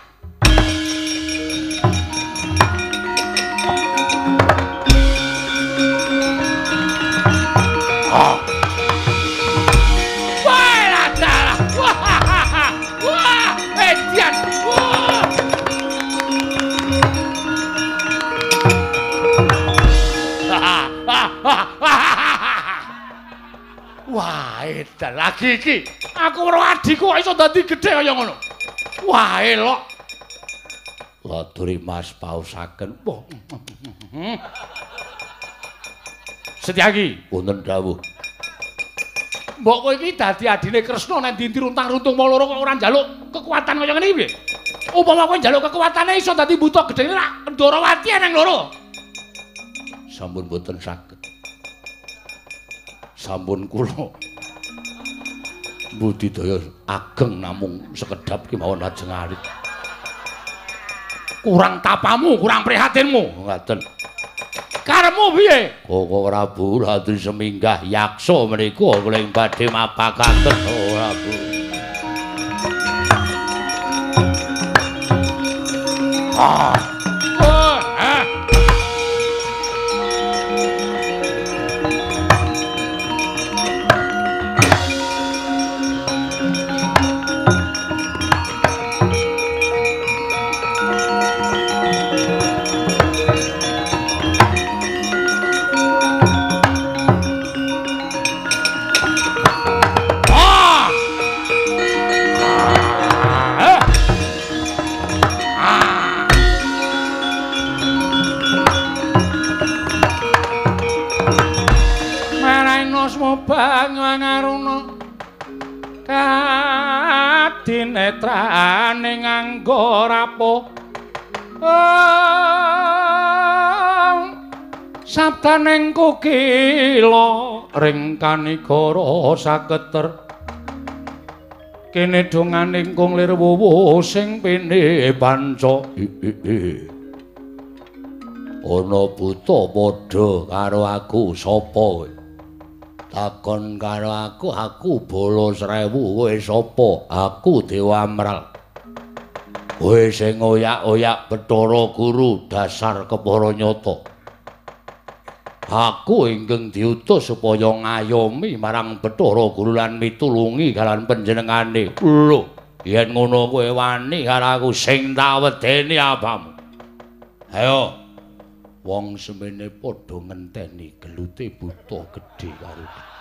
Oh. Wah, ladalah. Wah, wah, edian. Wah. Wah, edan lagi iki. Aku karo adikku kok iso dadi gedhe kaya ngono. Wah, elok. Laturi Mas paosaken. Wah. Setyaki, wonten dawuh. Mbok kowe iki dadi adine Kresna nek ndi runtang-runtung mau loro kok ora njaluk kekuatan kaya ngene iki piye? Upama kowe njaluk kekuatane iso dadi buta gedhe ra Ndarawati eneng loro. Sampun boten saged. Sampun kula budidaya ageng namung sekedhap kemawon lajeng alit. Kurang tapamu, kurang prihatinmu. Ngaten. Karepmu piye? Koko Prabu Ratri Seminggah yaksa menika kula ing badhe mapakaken Prabu. Ah. Oh, ah. Bangaruna kadinetrane nganggo rapuh sabdaning kukila ring kanigara saketer kene donganing kunglir wuwu sing pene panca ana buta padha karo aku sapa takon karo aku aku Bala Srewu kowe sapa aku Dewa Amral kowe sing oyak-oyak Bathara Guru dasar kepara nyata aku ingkang diutus supaya ngayomi marang Bathara Guru lan mitulungi kalian panjenengane lho yen ngono kowe wani karo aku sing tak wedeni apamu ayo wong semene padha ngenteni gelute buta gedhe karo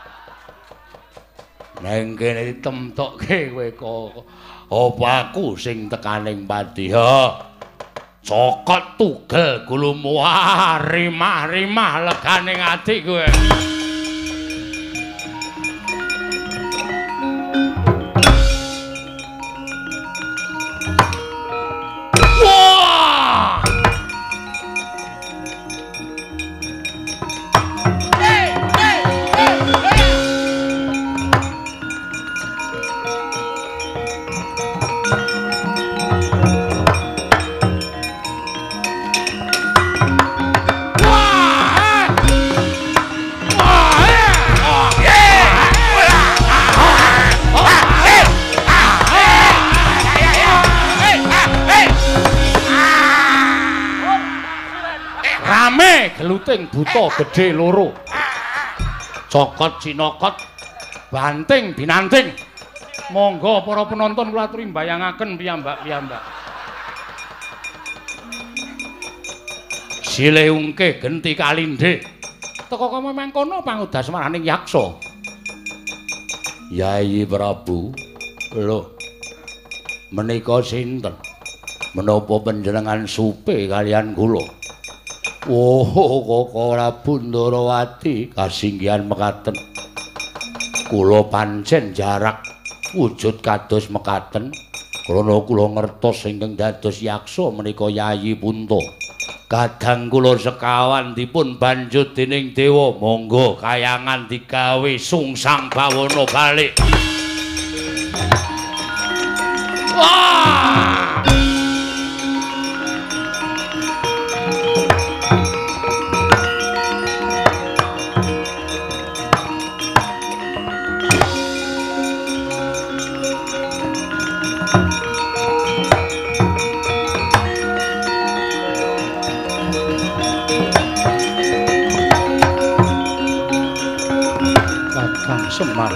nang kene ditemtokke kowe kok apa aku sing tekaning pati ha cokot tugel gulumu rimah-rimah leganing ati kowe geluting buta gedhe loro cokot cinokot banting binanting monggo para penonton kula aturi mbayangaken piyambak-piyambak silih ungkih genti kalindhe teka kowe mangkono pangudas maraning yaksa Yai Prabu lho menika sinten menapa panjenengan supe kalian kula oh, Koko Prabu Ndarawati kasinggihan mekaten. Kula pancen jarak wujud kados mekaten. Krana kula ngertos ingkang dados yaksa menika Yayi Punta. Kadang kula sekawan dipun banjut dening dewa, monggo kayangan digawe sungsang bawana balik. Wah! Semar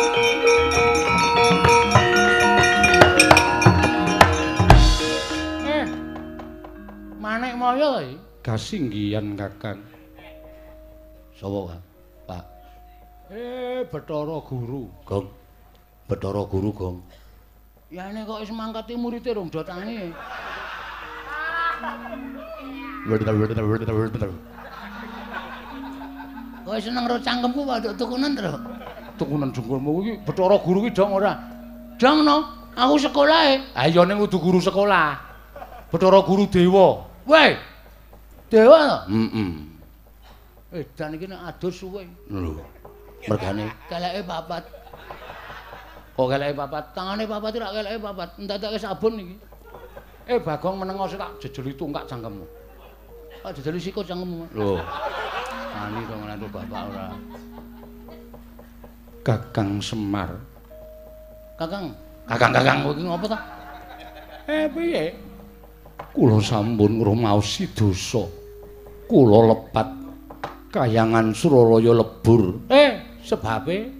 eh manek moyo iki kasinggihan Kakang sapa Kang Pak eh Bathara Guru Gong Bathara Guru Gong ya nek kok wis mangkati murid-e rong do tangi kowe seneng karo cangkemku waduh tukunan to tukunan jengkulmu iki Bathara Guru ki dong ora. Dong no, aku sekolah e. Ha iya ning kudu guru sekolah. Bathara Guru dewa. Weh. Dewa to? Heeh. Edan iki nek adus suwe. Lho. Mergane Keleke papat. Kok keleke papat? Tangane papat ora keleke papat. Ndadake sabun iki. Eh Bagong menengo sik tak jejeli tungkak cangkemmu. Tak jejeli sikut cangkemmu. Lho. Ani to ngene bapak ora. Kakang Semar. Kakang, kakang-kakang kowe iki ngopo ta? Eh piye? Kula sampun ngrumaosi dosa. Kula lepat kayangan Suralaya lebur. Eh, sebabe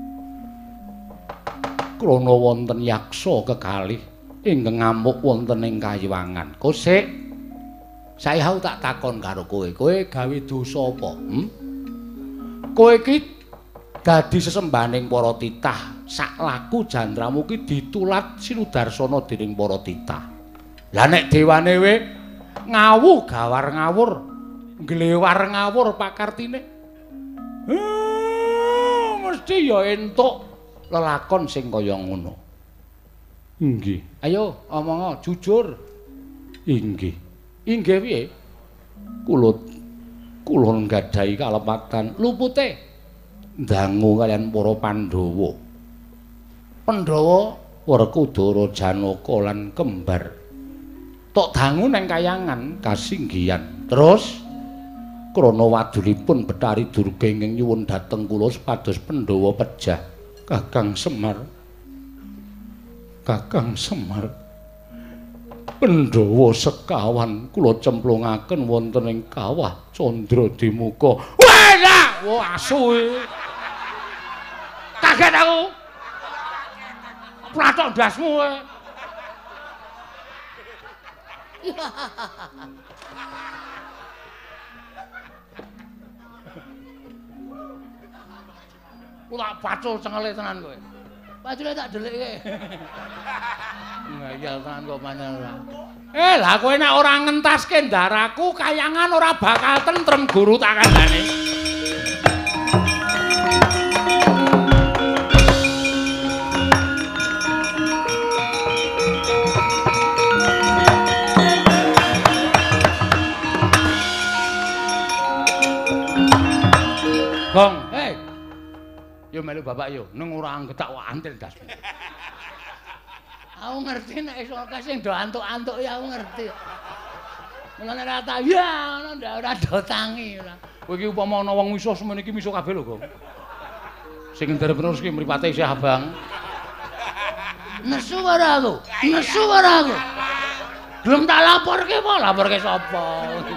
Krana wonten yaksa kekalih ingkang ngamuk wonten ing Kayiwangan. Kosik. Saihau tak takon karo kowe, kowe gawe dosa apa? Hmm? Kowe iki dadi sesembahaning para titah. Sak laku jandramu ki ditulat sinudarsana dening para titah. Lah nek dewane we ngawu gawar ngawur, glewar ngawur pakartine. Hmm, mesti ya entuk lelakon sing kaya ngono. Inggih. Ayo omongo jujur. Inggih. Inggih piye? Kula kula nggadahi kalepatan Lupute ndangu kalian para Pandhawa. Pandhawa Werkudara, Janaka lan kembar. tok dangu neng kayangan Kasinggihan. terus Krana wadulipun Betari Durga ingkang nyuwun dhateng kula supados Pandhawa pejah. Kakang Semar. Kakang Semar. Pandhawa sekawan kula cemplungaken wonten ing kawah Candradimuka. wah lah wah asu kaget aku platok ndasmu kowe Kula pacul cengele tenan kowe. Pacule tak delikke. Ngayal tenan kok pancen ora. Eh, lah kowe nek ora ngentaske ndaraku kayangan ora bakal tentrem guru tak kandhane. Gong, hei. Yo melu bapak yo, neng ora anggetak kok antil dasmu. Aku ngerti nek iso sing do antuk-antuk ya aku ngerti. Mulane ora tak ya ngono ndak ora do tangi ora. Kowe iki upama ana wong miso semene iki miso kabeh lho, Gong. Sing nderep terus ki mripate isih abang. Nesu ora aku? Nesu ora aku? Belum tak laporke apa? Laporke sapa?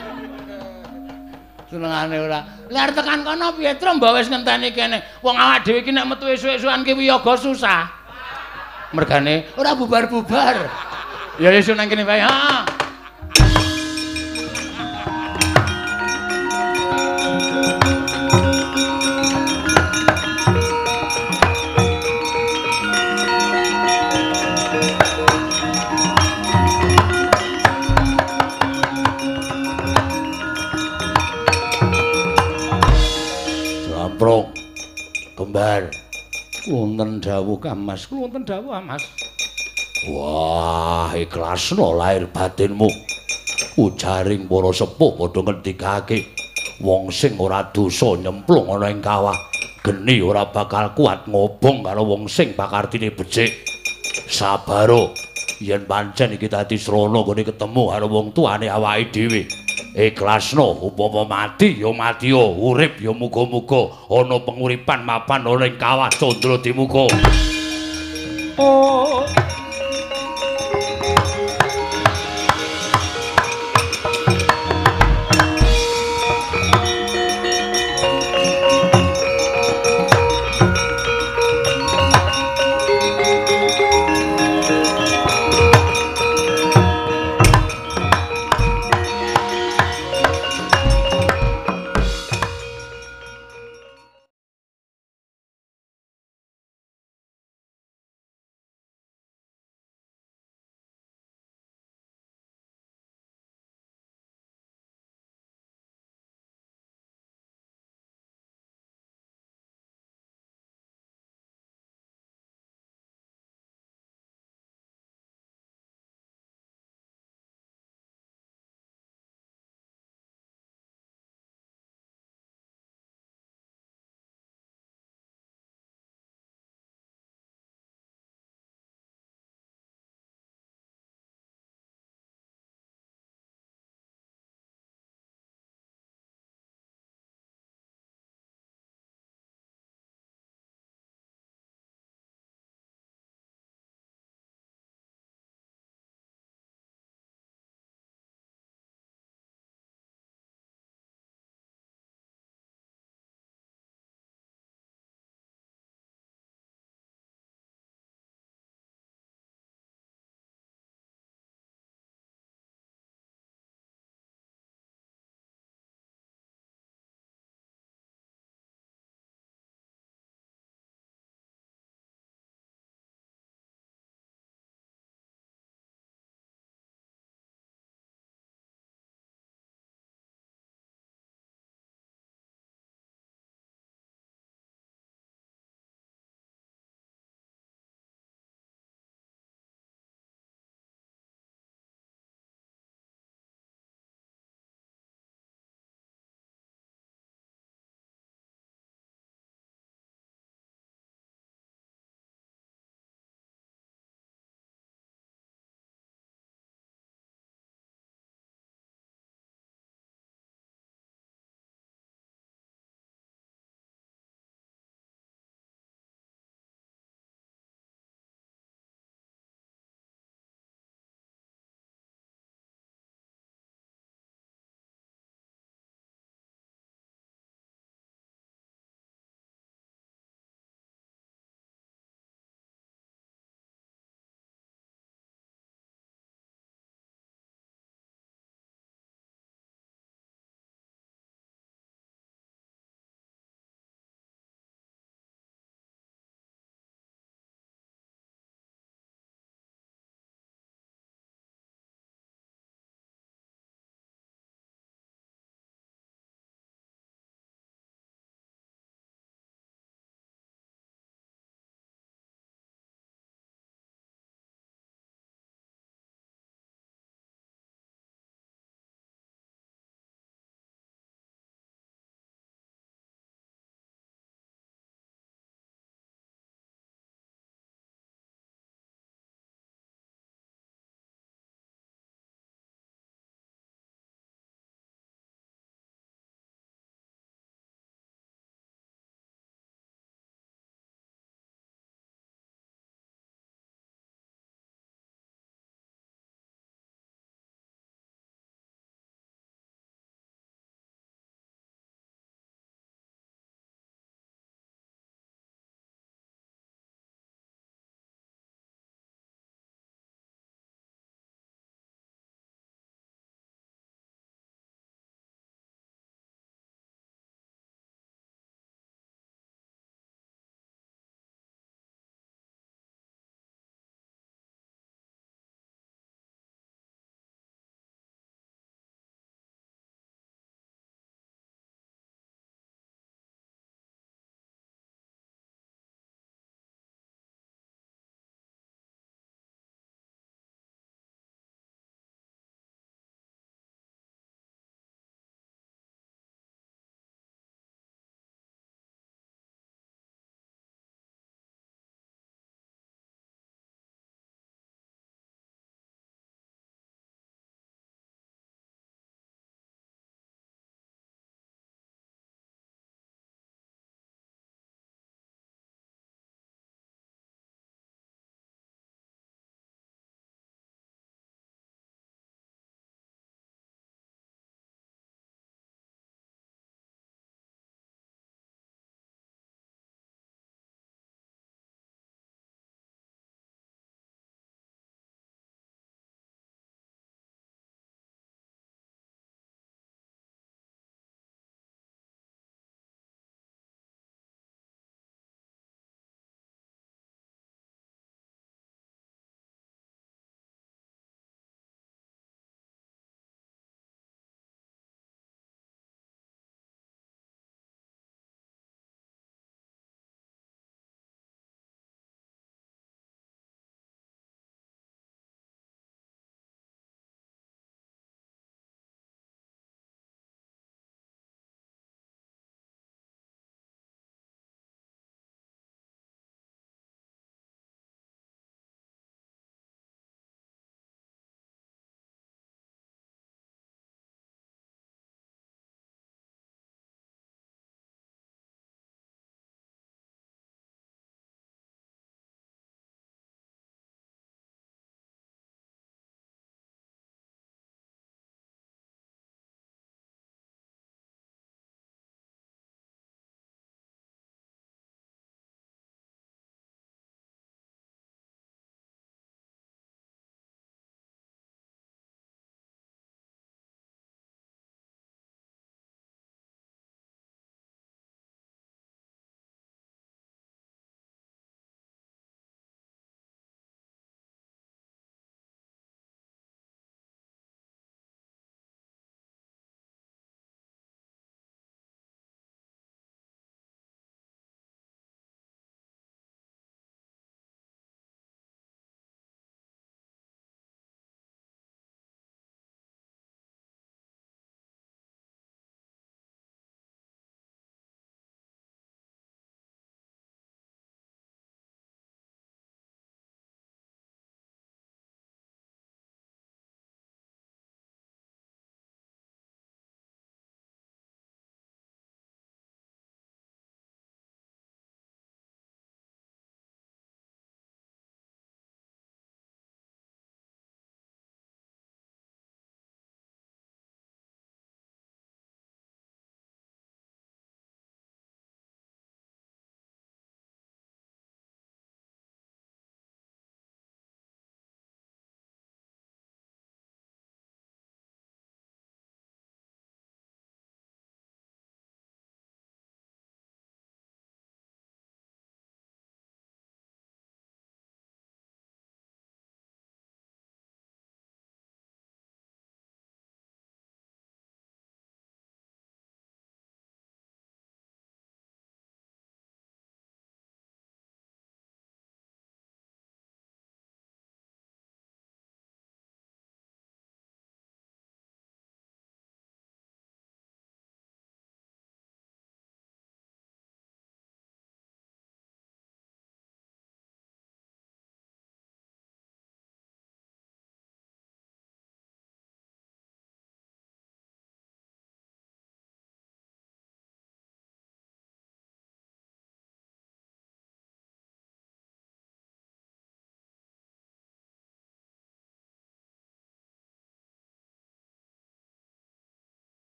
Senengane ora. Lah tekan kono piye tru mbok wis ngenteni kene. Wong awak dhewe iki nek metu esuk-esukan ki wiyaga susah. Mergane ora bubar-bubar. Ya wis nang kene wae. Ha. Prong kembar wonten dawuh Kamas, wonten dawuh Mas. Wah, ikhlasno lahir batinmu. Ujaring para sepuh padha ngendikake wong sing ora dosa nyemplung ana ing kawah geni ora bakal kuat ngobong karo wong sing bakartine becik. Sabaro yen pancen iki dadi srana gone ketemu karo wong tuane awake dhewe. Ikhlasno upama mati ya mati ya urip ya muga-muga ana penguripan mapan ana ing kawah Candradimuka. Oh